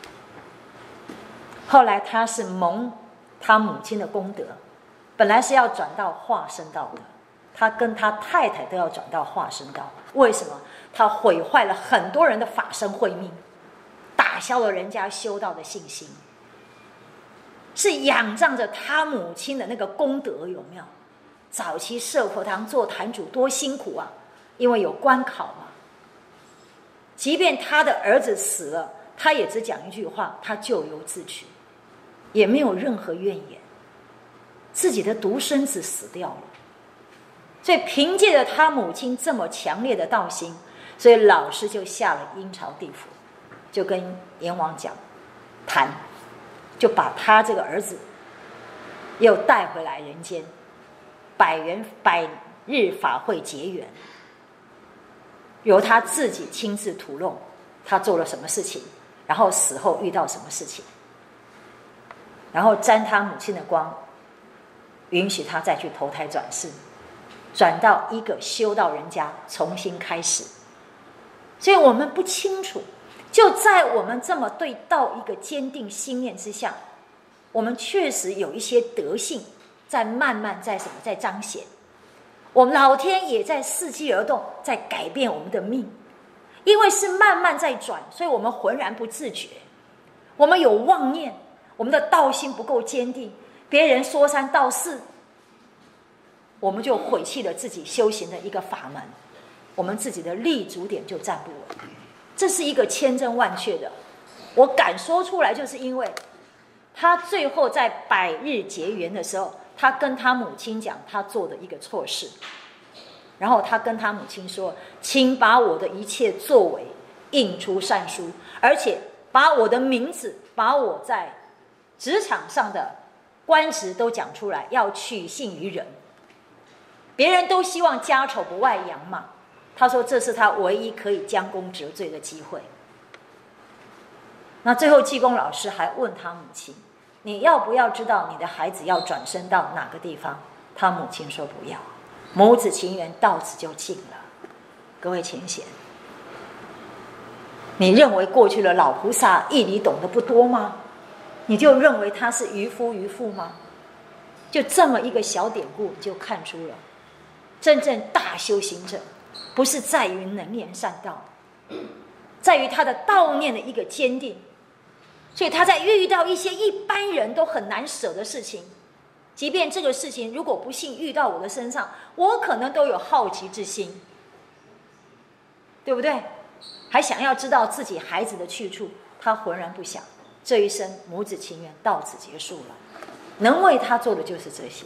后来他是蒙他母亲的功德，本来是要转到化身道的，他跟他太太都要转到化身道。为什么？他毁坏了很多人的法身慧命，打消了人家修道的信心，是仰仗着他母亲的那个功德，有没有？早期舍佛堂做坛主多辛苦啊，因为有关考嘛。即便他的儿子死了，他也只讲一句话，他咎由自取，也没有任何怨言。自己的独生子死掉了，所以凭借着他母亲这么强烈的道心，所以老师就下了阴曹地府，就跟阎王讲谈，就把他这个儿子又带回来人间，百日法会结缘，由他自己亲自吐露他做了什么事情， 然后死后遇到什么事情，然后沾他母亲的光，允许他再去投胎转世，转到一个修道人家重新开始。所以我们不清楚，就在我们这么对道一个坚定信念之下，我们确实有一些德性在慢慢在彰显。我们老天也在伺机而动，在改变我们的命，因为是慢慢在转，所以我们浑然不自觉。我们有妄念，我们的道心不够坚定，别人说三道四，我们就毁弃了自己修行的一个法门，我们自己的立足点就站不稳。这是一个千真万确的，我敢说出来，就是因为他最后在百日结缘的时候，他跟他母亲讲他做的一个错事，然后他跟他母亲说，请把我的一切作为印出善书，而且把我的名字，把我在职场上的官职都讲出来，要取信于人。别人都希望家丑不外扬嘛，他说这是他唯一可以将功折罪的机会。那最后济公老师还问他母亲，你要不要知道你的孩子要转生到哪个地方？他母亲说不要，母子情缘到此就尽了。各位请贤，你认为过去的老菩萨义理懂得不多吗？你就认为他是渔夫渔妇吗？就这么一个小典故，你就看出了真正大修行者不是在于能言善道，在于他的道念的一个坚定。所以他在遇到一些一般人都很难舍的事情，即便这个事情如果不幸遇到我的身上，我可能都有好奇之心，对不对？还想要知道自己孩子的去处，他浑然不想，这一生母子情缘到此结束了，能为他做的就是这些。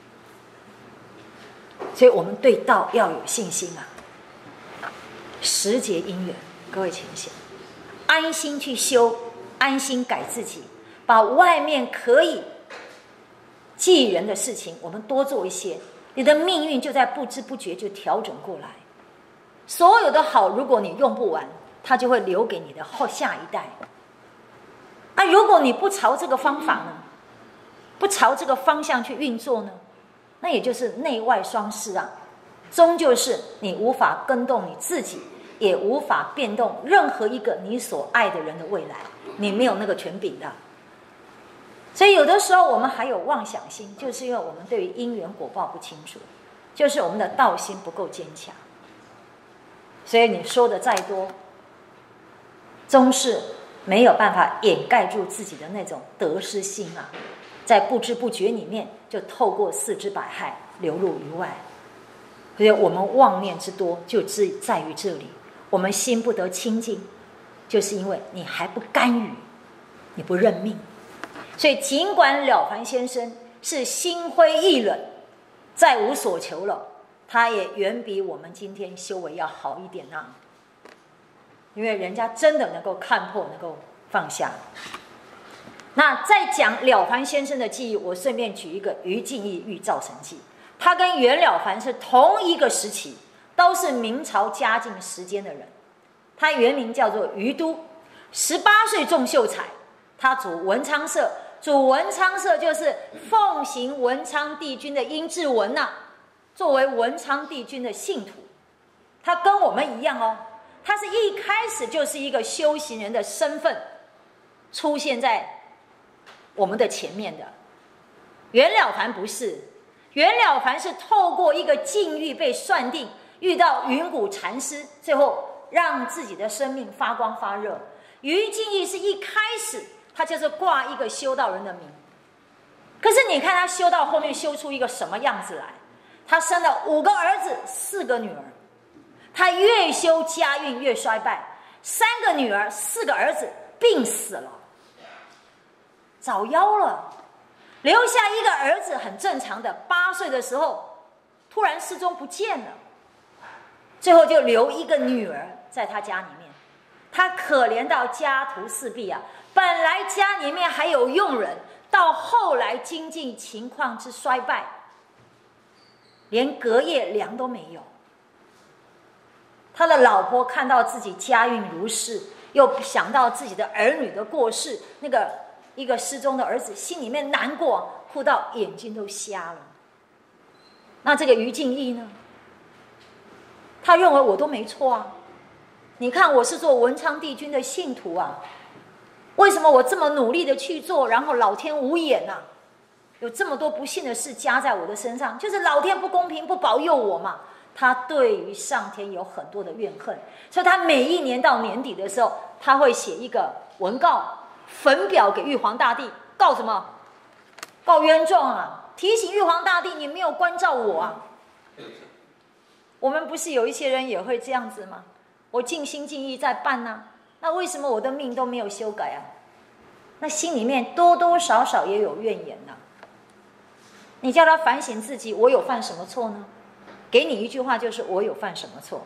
所以我们对道要有信心啊！时节因缘，各位请想，安心去修，安心改自己，把外面可以济人的事情我们多做一些，你的命运就在不知不觉就调整过来。所有的好，如果你用不完，它就会留给你的下一代。如果你不朝这个方法呢，不朝这个方向去运作呢，那也就是内外双失啊，终究是你无法更动你自己，也无法变动任何一个你所爱的人的未来，你没有那个权柄的。所以有的时候我们还有妄想心，就是因为我们对于因缘果报不清楚，就是我们的道心不够坚强。所以你说的再多，终是没有办法掩盖住自己的那种得失心啊，在不知不觉里面就透过四肢百骸流入于外。所以我们妄念之多就在于这里，我们心不得清净，就是因为你还不甘于，你不认命。所以尽管了凡先生是心灰意冷，再无所求了，他也远比我们今天修为要好一点啊，因为人家真的能够看破，能够放下。那在讲了凡先生的记忆，我顺便举一个于敬义遇造神记，他跟袁了凡是同一个时期，都是明朝嘉靖时间的人。他原名叫做于都，18岁中秀才，他主文昌社，主文昌社就是奉行文昌帝君的殷志文啊，作为文昌帝君的信徒。他跟我们一样哦，他是一开始就是一个修行人的身份出现在我们的前面的。袁了凡不是，袁了凡是透过一个境遇被算定，遇到云谷禅师，最后让自己的生命发光发热。于敬义是一开始他就是挂一个修道人的名，可是你看他修到后面修出一个什么样子来？他生了5个儿子4个女儿，他越修家运越衰败，3个女儿4个儿子病死了，早夭了，留下一个儿子，很正常的8岁的时候突然失踪不见了，最后就留一个女儿在他家里面。他可怜到家徒四壁啊，本来家里面还有佣人，到后来经济情况之衰败，连隔夜粮都没有。他的老婆看到自己家运如是， 又想到自己的儿女的过世，那个一个失踪的儿子，心里面难过，哭到眼睛都瞎了。那这个于敬义呢？他认为我都没错啊！你看我是做文昌帝君的信徒啊，为什么我这么努力的去做，然后老天无眼啊？有这么多不幸的事加在我的身上，就是老天不公平，不保佑我嘛。他对于上天有很多的怨恨，所以他每一年到年底的时候，他会写一个文告焚表给玉皇大帝，告什么？告冤状啊！提醒玉皇大帝，你没有关照我啊！我们不是有一些人也会这样子吗？我尽心尽意在办啊，那为什么我的命都没有修改啊？那心里面多多少少也有怨言啊。你叫他反省自己，我有犯什么错呢？给你一句话，就是我有犯什么错。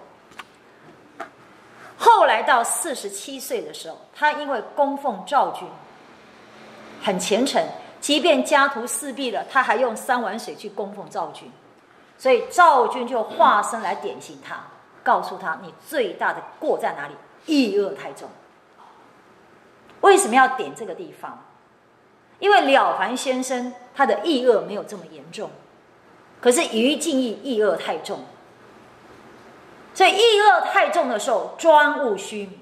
后来到47岁的时候，他因为供奉赵君，很虔诚，即便家徒四壁了，他还用3碗水去供奉赵君，所以赵君就化身来点醒他，告诉他你最大的过在哪里，意恶太重。为什么要点这个地方？因为了凡先生他的意恶没有这么严重，可是于敬义意恶太重，所以意恶太重的时候，专务虚名。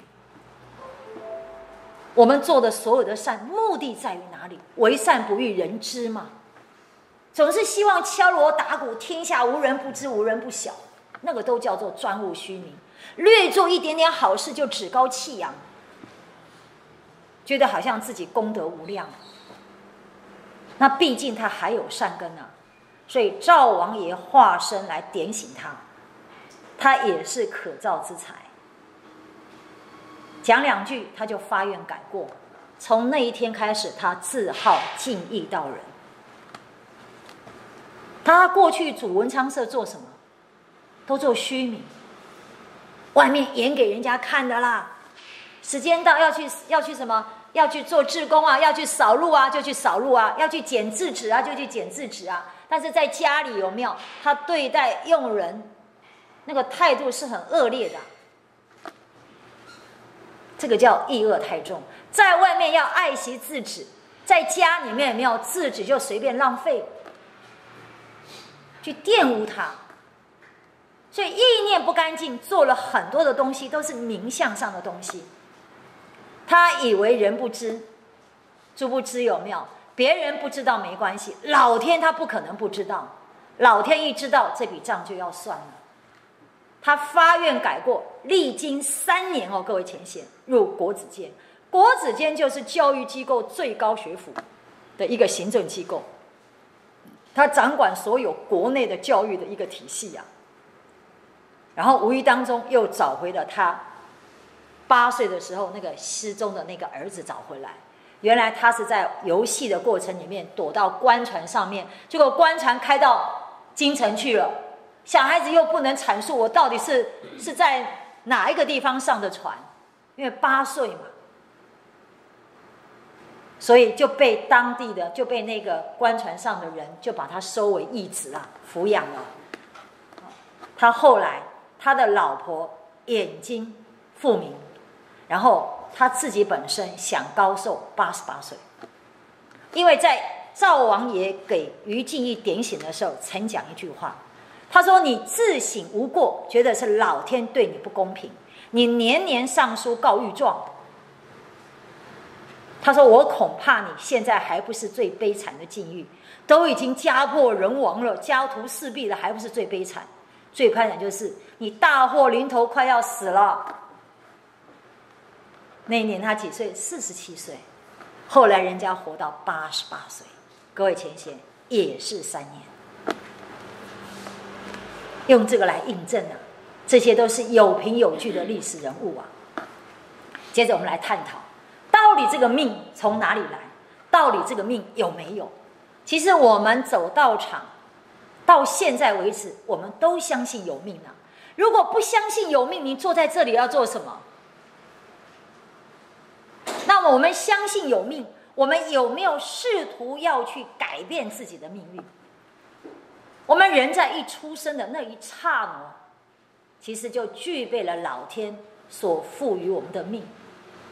我们做的所有的善，目的在于哪里？为善不欲人知嘛，总是希望敲锣打鼓，天下无人不知，无人不晓，那个都叫做专务虚名。略做一点点好事就趾高气扬，觉得好像自己功德无量。那毕竟他还有善根啊，所以赵王爷化身来点醒他，他也是可造之才。讲2句他就发愿改过，从那一天开始，他自号敬义道人。他过去主文昌社做什么？都做虚名，外面演给人家看的啦。时间到要去什么？要去做志工啊，要去扫路啊，就去扫路啊；要去剪字纸啊，就去剪字纸啊。但是在家里有没有？他对待佣人那个态度是很恶劣的，这个叫意恶太重。在外面要爱惜字纸，在家里面有没有字纸就随便浪费，去玷污它。所以意念不干净，做了很多的东西都是名相上的东西。他以为人不知，殊不知有没有？别人不知道没关系，老天他不可能不知道，老天一知道，这笔账就要算了。他发愿改过，历经3年哦，各位前贤入国子监。国子监就是教育机构最高学府的一个行政机构，他掌管所有国内的教育的一个体系啊。然后无意当中又找回了他8岁的时候那个失踪的那个儿子找回来。原来他是在游戏的过程里面躲到官船上面，结果官船开到京城去了，小孩子又不能阐述我到底是在哪一个地方上的船，因为8岁嘛，所以就被当地的就被那个官船上的人就把他收为义子了，抚养了。他后来他的老婆眼睛复明，然后他自己本身享高寿88岁。因为在赵王爷给于敬义点醒的时候曾讲一句话，他说你自省无过，觉得是老天对你不公平，你年年上书告御状，他说我恐怕你现在还不是最悲惨的境遇，都已经家破人亡了，家徒四壁了，还不是最悲惨，最悲惨就是你大祸临头，快要死了。那一年他几岁？47岁。后来人家活到88岁，各位前贤也是3年。用这个来印证啊，这些都是有凭有据的历史人物啊。接着我们来探讨，到底这个命从哪里来？到底这个命有没有？其实我们走道场到现在为止，我们都相信有命啊。如果不相信有命，你坐在这里要做什么？那么我们相信有命，我们有没有试图要去改变自己的命运？我们人在一出生的那一刹那，其实就具备了老天所赋予我们的命。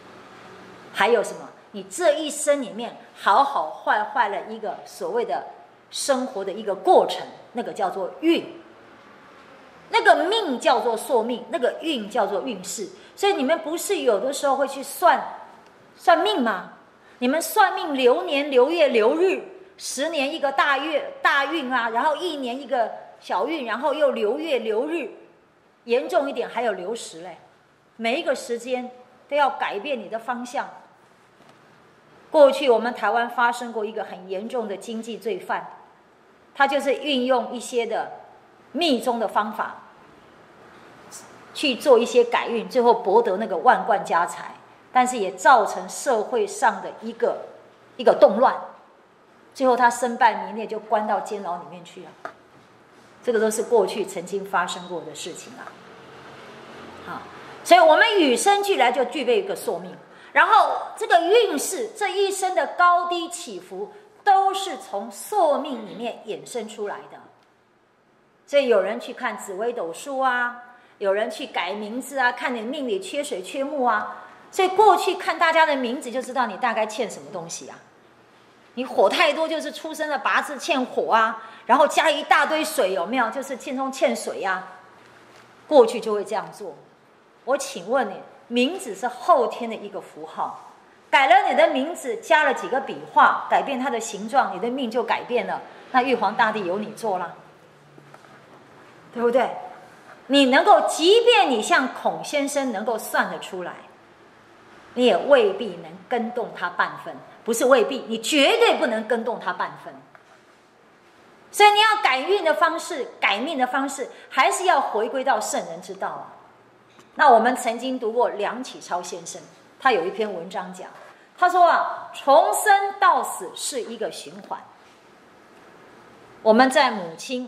还有什么？你这一生里面好好坏坏了一个所谓的生活的一个过程，那个叫做运，那个命叫做寿命，那个运叫做运势。所以你们不是有的时候会去算命吗？你们算命流年流月流日，10年一个大运啊，然后1年一个小运，然后又流月流日，严重一点还有流时嘞。每一个时间都要改变你的方向。过去我们台湾发生过一个很严重的经济罪犯，他就是运用一些的密宗的方法去做一些改运，最后博得那个万贯家财，但是也造成社会上的一个动乱，最后他身败名裂，就关到监牢里面去了。这个都是过去曾经发生过的事情啊。好，所以我们与生俱来就具备一个寿命，然后这个运势，这一生的高低起伏，都是从寿命里面衍生出来的。所以有人去看紫微斗数啊，有人去改名字啊，看你命里缺水缺木啊。所以过去看大家的名字就知道你大概欠什么东西啊。你火太多就是出生的八字欠火啊，然后加一大堆水，有没有？就是欠中欠水啊。过去就会这样做。我请问你，名字是后天的一个符号，改了你的名字，加了几个笔画，改变它的形状，你的命就改变了。那玉皇大帝有你做了，对不对？你能够，即便你像孔先生能够算得出来，你也未必能跟动他半分。不是未必，你绝对不能跟动他半分。所以你要改运的方式，改命的方式，还是要回归到圣人之道啊。那我们曾经读过梁启超先生，他有一篇文章讲，他说啊，从生到死是一个循环。我们在母亲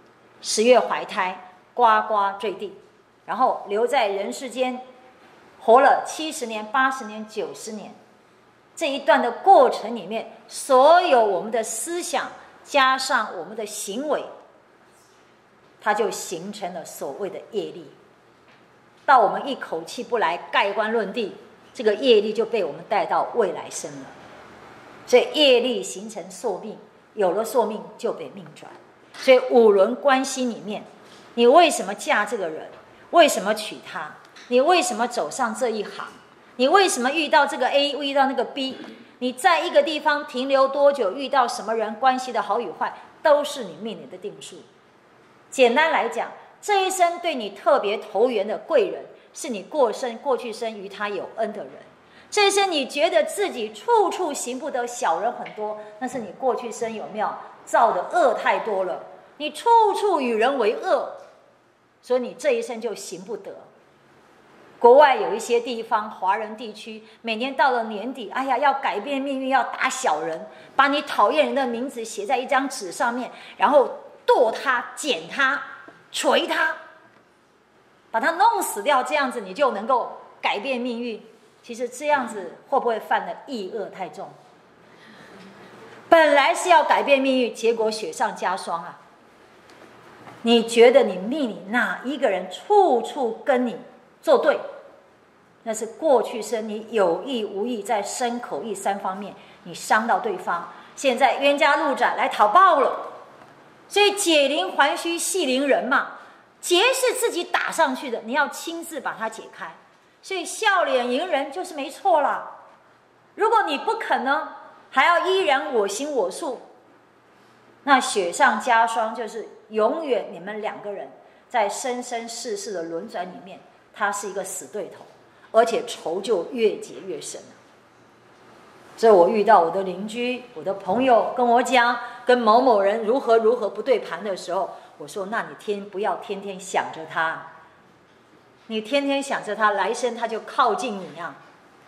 10月怀胎，呱呱坠地，然后留在人世间，活了70年、80年、90年。这一段的过程里面，所有我们的思想加上我们的行为，它就形成了所谓的业力。到我们一口气不来盖棺论定，这个业力就被我们带到未来生了。所以业力形成寿命，有了寿命就得命转。所以5轮关系里面，你为什么嫁这个人？为什么娶他？你为什么走上这一行？你为什么遇到这个 A， 遇到那个 B？ 你在一个地方停留多久，遇到什么人，关系的好与坏，都是你命里的定数。简单来讲，这一生对你特别投缘的贵人，是你过去生与他有恩的人。这一生你觉得自己处处行不得，小人很多，那是你过去生有没有造的恶太多了，你处处与人为恶，所以你这一生就行不得。国外有一些地方，华人地区，每年到了年底，哎呀，要改变命运，要打小人，把你讨厌人的名字写在一张纸上面，然后剁他、剪他、捶他，把他弄死掉，这样子你就能够改变命运。其实这样子会不会犯了异恶太重？本来是要改变命运，结果雪上加霜啊！你觉得你命里哪一个人处处跟你作对，那是过去生你有意无意在身口意3方面你伤到对方，现在冤家路窄来讨报了。所以解铃还须系铃人嘛，结是自己打上去的，你要亲自把它解开。所以笑脸迎人就是没错了。如果你不肯呢，还要依然我行我素，那雪上加霜，就是永远你们2个人在生生世世的轮转里面，他是一个死对头，而且仇就越结越深了。所以我遇到我的邻居、我的朋友跟我讲，跟某某人如何不对盘的时候，我说：那你不要天天想着他，你天天想着他，来生他就靠近你啊。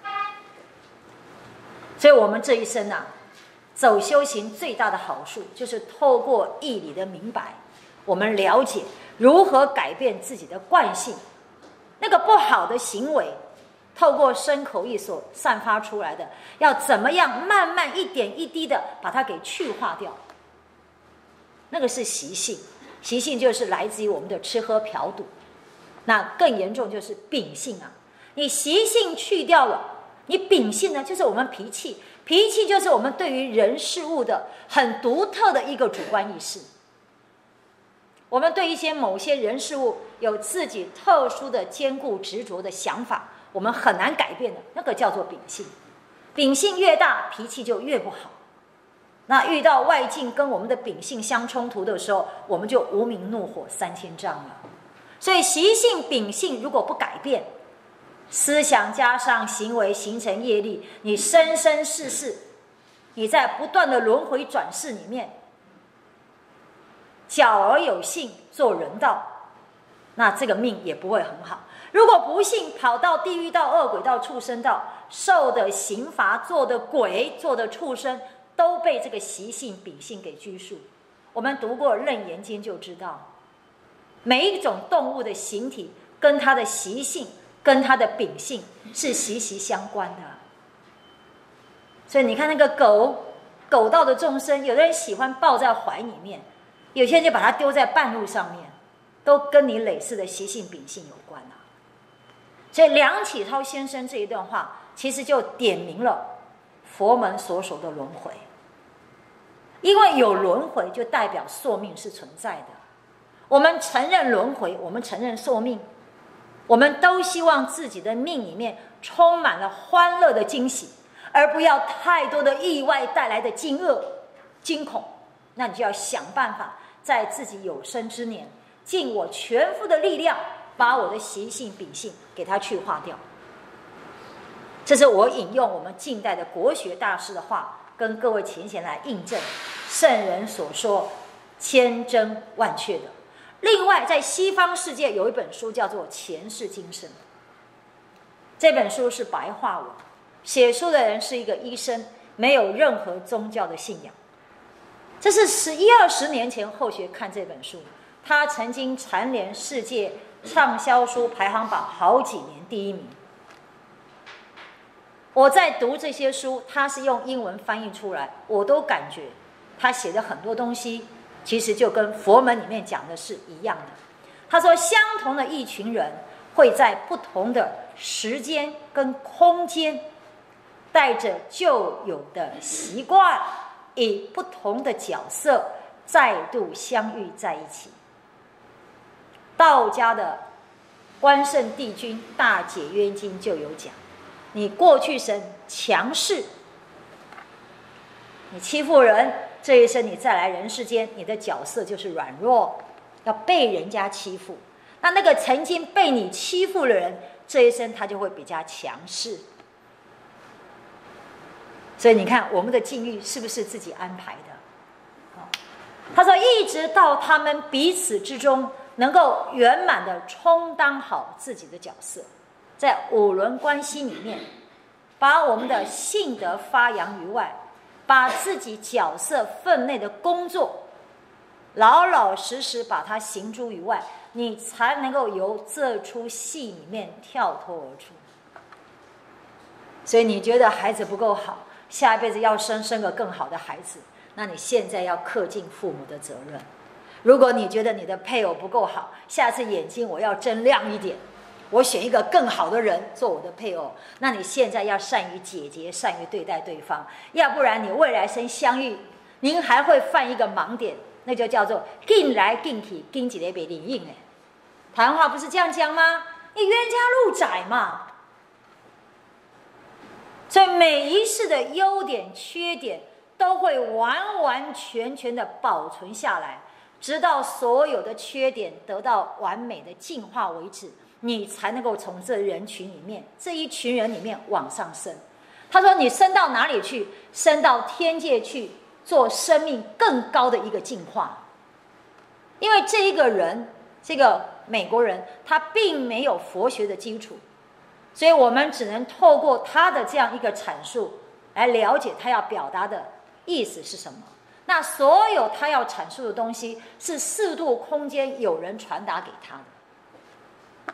所以我们这一生啊，走修行最大的好处，就是透过义理的明白，我们了解如何改变自己的惯性，那个不好的行为，透过身口意所散发出来的，要怎么样慢慢一点一滴的把它给去化掉。那个是习性，习性就是来自于我们的吃喝嫖赌。那更严重就是秉性啊，你习性去掉了， 你秉性呢，就是我们脾气，脾气就是我们对于人事物的很独特的一个主观意识。我们对一些某些人事物有自己特殊的坚固执着的想法，我们很难改变的，那个叫做秉性。秉性越大，脾气就越不好。那遇到外境跟我们的秉性相冲突的时候，我们就无名怒火三千丈了。所以习性秉性如果不改变，思想加上行为形成业力，你生生世世你在不断的轮回转世里面，侥而有幸做人道，那这个命也不会很好。如果不幸跑到地狱道、恶鬼道、畜生道，受的刑罚、做的鬼、做的畜生，都被这个习性秉性给拘束。我们读过《楞严经》就知道，每一种动物的形体跟它的习性跟它的秉性是息息相关的。所以你看那个狗道的众生，有的人喜欢抱在怀里面，有些人就把它丢在半路上面，都跟你累世的习性秉性有关啊。所以梁启超先生这一段话其实就点明了佛门所说的轮回。因为有轮回就代表宿命是存在的，我们承认轮回，我们承认宿命，我们都希望自己的命里面充满了欢乐的惊喜，而不要太多的意外带来的惊愕惊恐。那你就要想办法在自己有生之年尽我全副的力量，把我的习性秉性给它去化掉。这是我引用我们近代的国学大师的话，跟各位前贤来印证圣人所说千真万确的。另外在西方世界有一本书叫做《前世今生》，这本书是白话文，写书的人是一个医生，没有任何宗教的信仰。这是11-20年前后学看这本书，他曾经蝉联世界畅销书排行榜好几年第一名。我在读这些书，他是用英文翻译出来，我都感觉他写的很多东西其实就跟佛门里面讲的是一样的。他说相同的一群人会在不同的时间跟空间，带着旧有的习惯，以不同的角色再度相遇在一起。道家的关圣帝君大解约经就有讲，你过去生强势，你欺负人，这一生你再来人世间，你的角色就是软弱，要被人家欺负。那个曾经被你欺负的人，这一生他就会比较强势。所以你看我们的境遇是不是自己安排的？他说一直到他们彼此之中能够圆满的充当好自己的角色，在五伦关系里面把我们的性德发扬于外，把自己角色分内的工作老老实实把它行诸于外，你才能够由这出戏里面跳脱而出。所以你觉得孩子不够好，下一辈子要生个更好的孩子，那你现在要恪尽父母的责任。如果你觉得你的配偶不够好，下次眼睛我要睁亮一点，我选一个更好的人做我的配偶，那你现在要善于解决，善于对待对方，要不然你未来生相遇，您还会犯一个盲点，那就叫做进来进去进几个别领应。台湾话不是这样讲吗？你冤家路窄嘛。所以每一世的优点缺点都会完完全全的保存下来，直到所有的缺点得到完美的净化为止，你才能够从这人群里面，这一群人里面往上升。他说你升到哪里去？升到天界去，做生命更高的一个进化。因为这一个人，这个美国人，他并没有佛学的基础，所以我们只能透过他的这样一个阐述来了解他要表达的意思是什么。那所有他要阐述的东西是四度空间有人传达给他的。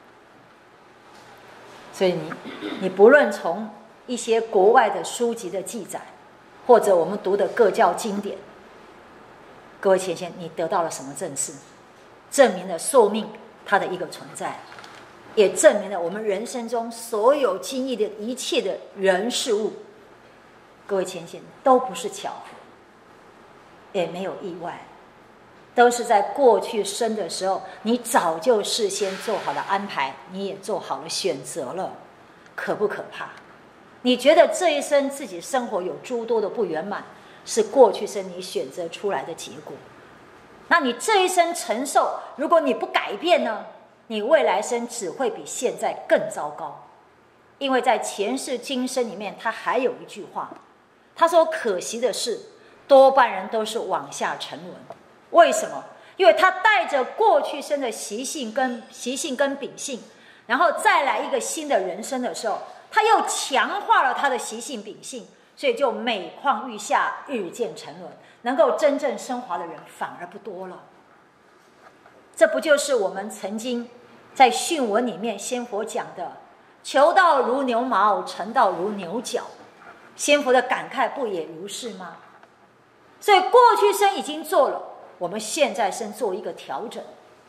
所以你不论从一些国外的书籍的记载，或者我们读的各教经典，各位前贤，你得到了什么证实？证明了宿命它的一个存在。 也证明了我们人生中所有经历的一切的人事物，各位浅显都不是巧合，也没有意外，都是在过去生的时候，你早就事先做好了安排，你也做好了选择了，可不可怕？你觉得这一生自己生活有诸多的不圆满，是过去生你选择出来的结果。那你这一生承受，如果你不改变呢，你未来生只会比现在更糟糕。因为在前世今生里面，他还有一句话，他说可惜的是多半人都是往下沉沦。为什么？因为他带着过去生的习性跟秉性，然后再来一个新的人生的时候，他又强化了他的习性秉性，所以就每况愈下，日渐沉沦，能够真正升华的人反而不多了。这不就是我们曾经在训文里面仙佛讲的求道如牛毛，成道如牛角，仙佛的感慨不也如是吗？所以过去生已经做了，我们现在生做一个调整，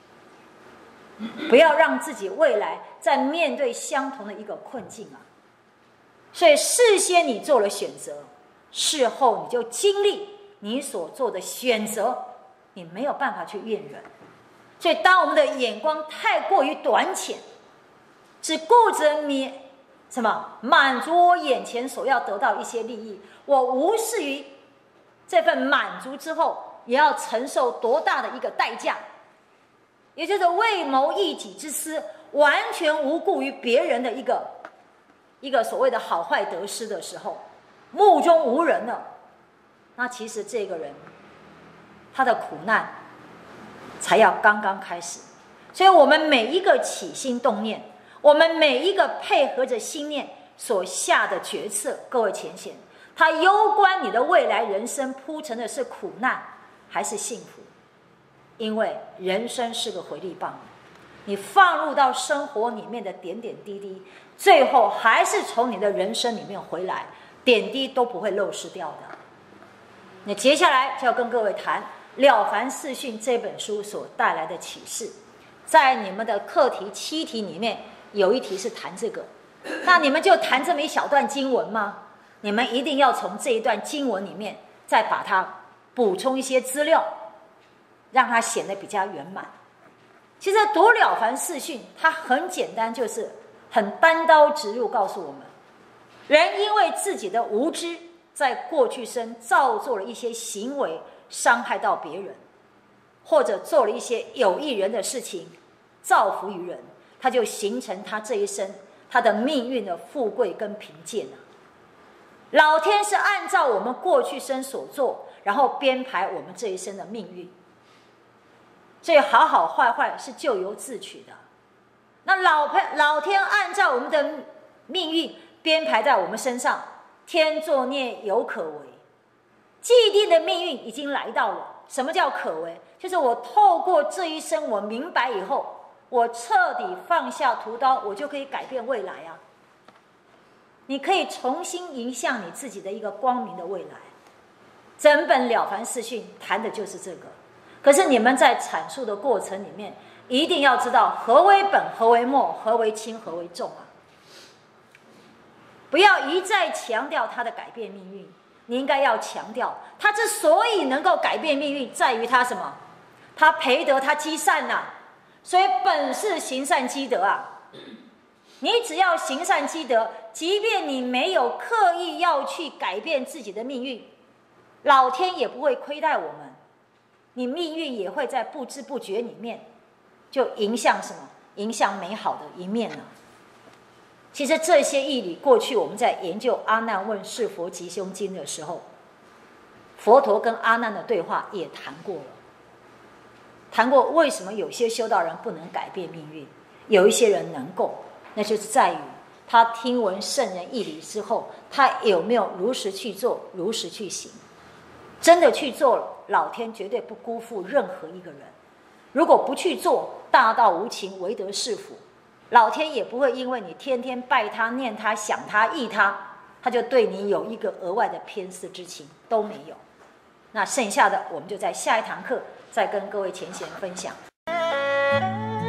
不要让自己未来再面对相同的一个困境啊。所以事先你做了选择，事后你就经历你所做的选择，你没有办法去怨人。所以当我们的眼光太过于短浅，只顾着满足我眼前所要得到一些利益，我无视于这份满足之后也要承受多大的一个代价，也就是为谋一己之私，完全无顾于别人的一个所谓的好坏得失的时候，目中无人了。那其实这个人他的苦难才要刚刚开始。所以我们每一个起心动念，我们每一个配合着心念所下的决策，各位浅显，它攸关你的未来人生铺成的是苦难还是幸福。因为人生是个回力棒，你放入到生活里面的点点滴滴，最后还是从你的人生里面回来，点滴都不会漏失掉的。那接下来就要跟各位谈《了凡四训》这本书所带来的启示。在你们的课题7题里面，有一题是谈这个，那你们就谈这么一小段经文吗？你们一定要从这一段经文里面再把它补充一些资料，让它显得比较圆满。其实读《了凡四训》它很简单，就是很单刀直入告诉我们，人因为自己的无知，在过去生造作了一些行为，伤害到别人，或者做了一些有益人的事情，造福于人，他就形成他这一生他的命运的富贵跟贫贱啊。老天是按照我们过去生所做，然后编排我们这一生的命运，所以好好坏坏是咎由自取的。那老天按照我们的命运编排在我们身上，天作孽犹可为，既定的命运已经来到了。什么叫可为？就是我透过这一生，我明白以后，我彻底放下屠刀，我就可以改变未来啊！你可以重新迎向你自己的一个光明的未来。整本《了凡四训》谈的就是这个。可是你们在阐述的过程里面，一定要知道何为本，何为末，何为轻，何为重啊！不要一再强调他的改变命运，你应该要强调他之所以能够改变命运，在于他什么？他培德，他积善啊！所以本是行善积德啊！你只要行善积德，即便你没有刻意要去改变自己的命运，老天也不会亏待我们，你命运也会在不知不觉里面就迎向什么？迎向美好的一面了。其实这些义理，过去我们在研究《阿难问是佛吉凶经》的时候，佛陀跟阿难的对话也谈过了，谈过为什么有些修道人不能改变命运，有一些人能够，那就是在于他听闻圣人义理之后，他有没有如实去做，如实去行。真的去做了，老天绝对不辜负任何一个人。如果不去做，大道无情，唯得是福。老天也不会因为你天天拜他、念他、想他、忆他，他就对你有一个额外的偏私之情，都没有。那剩下的我们就在下一堂课再跟各位浅显分享。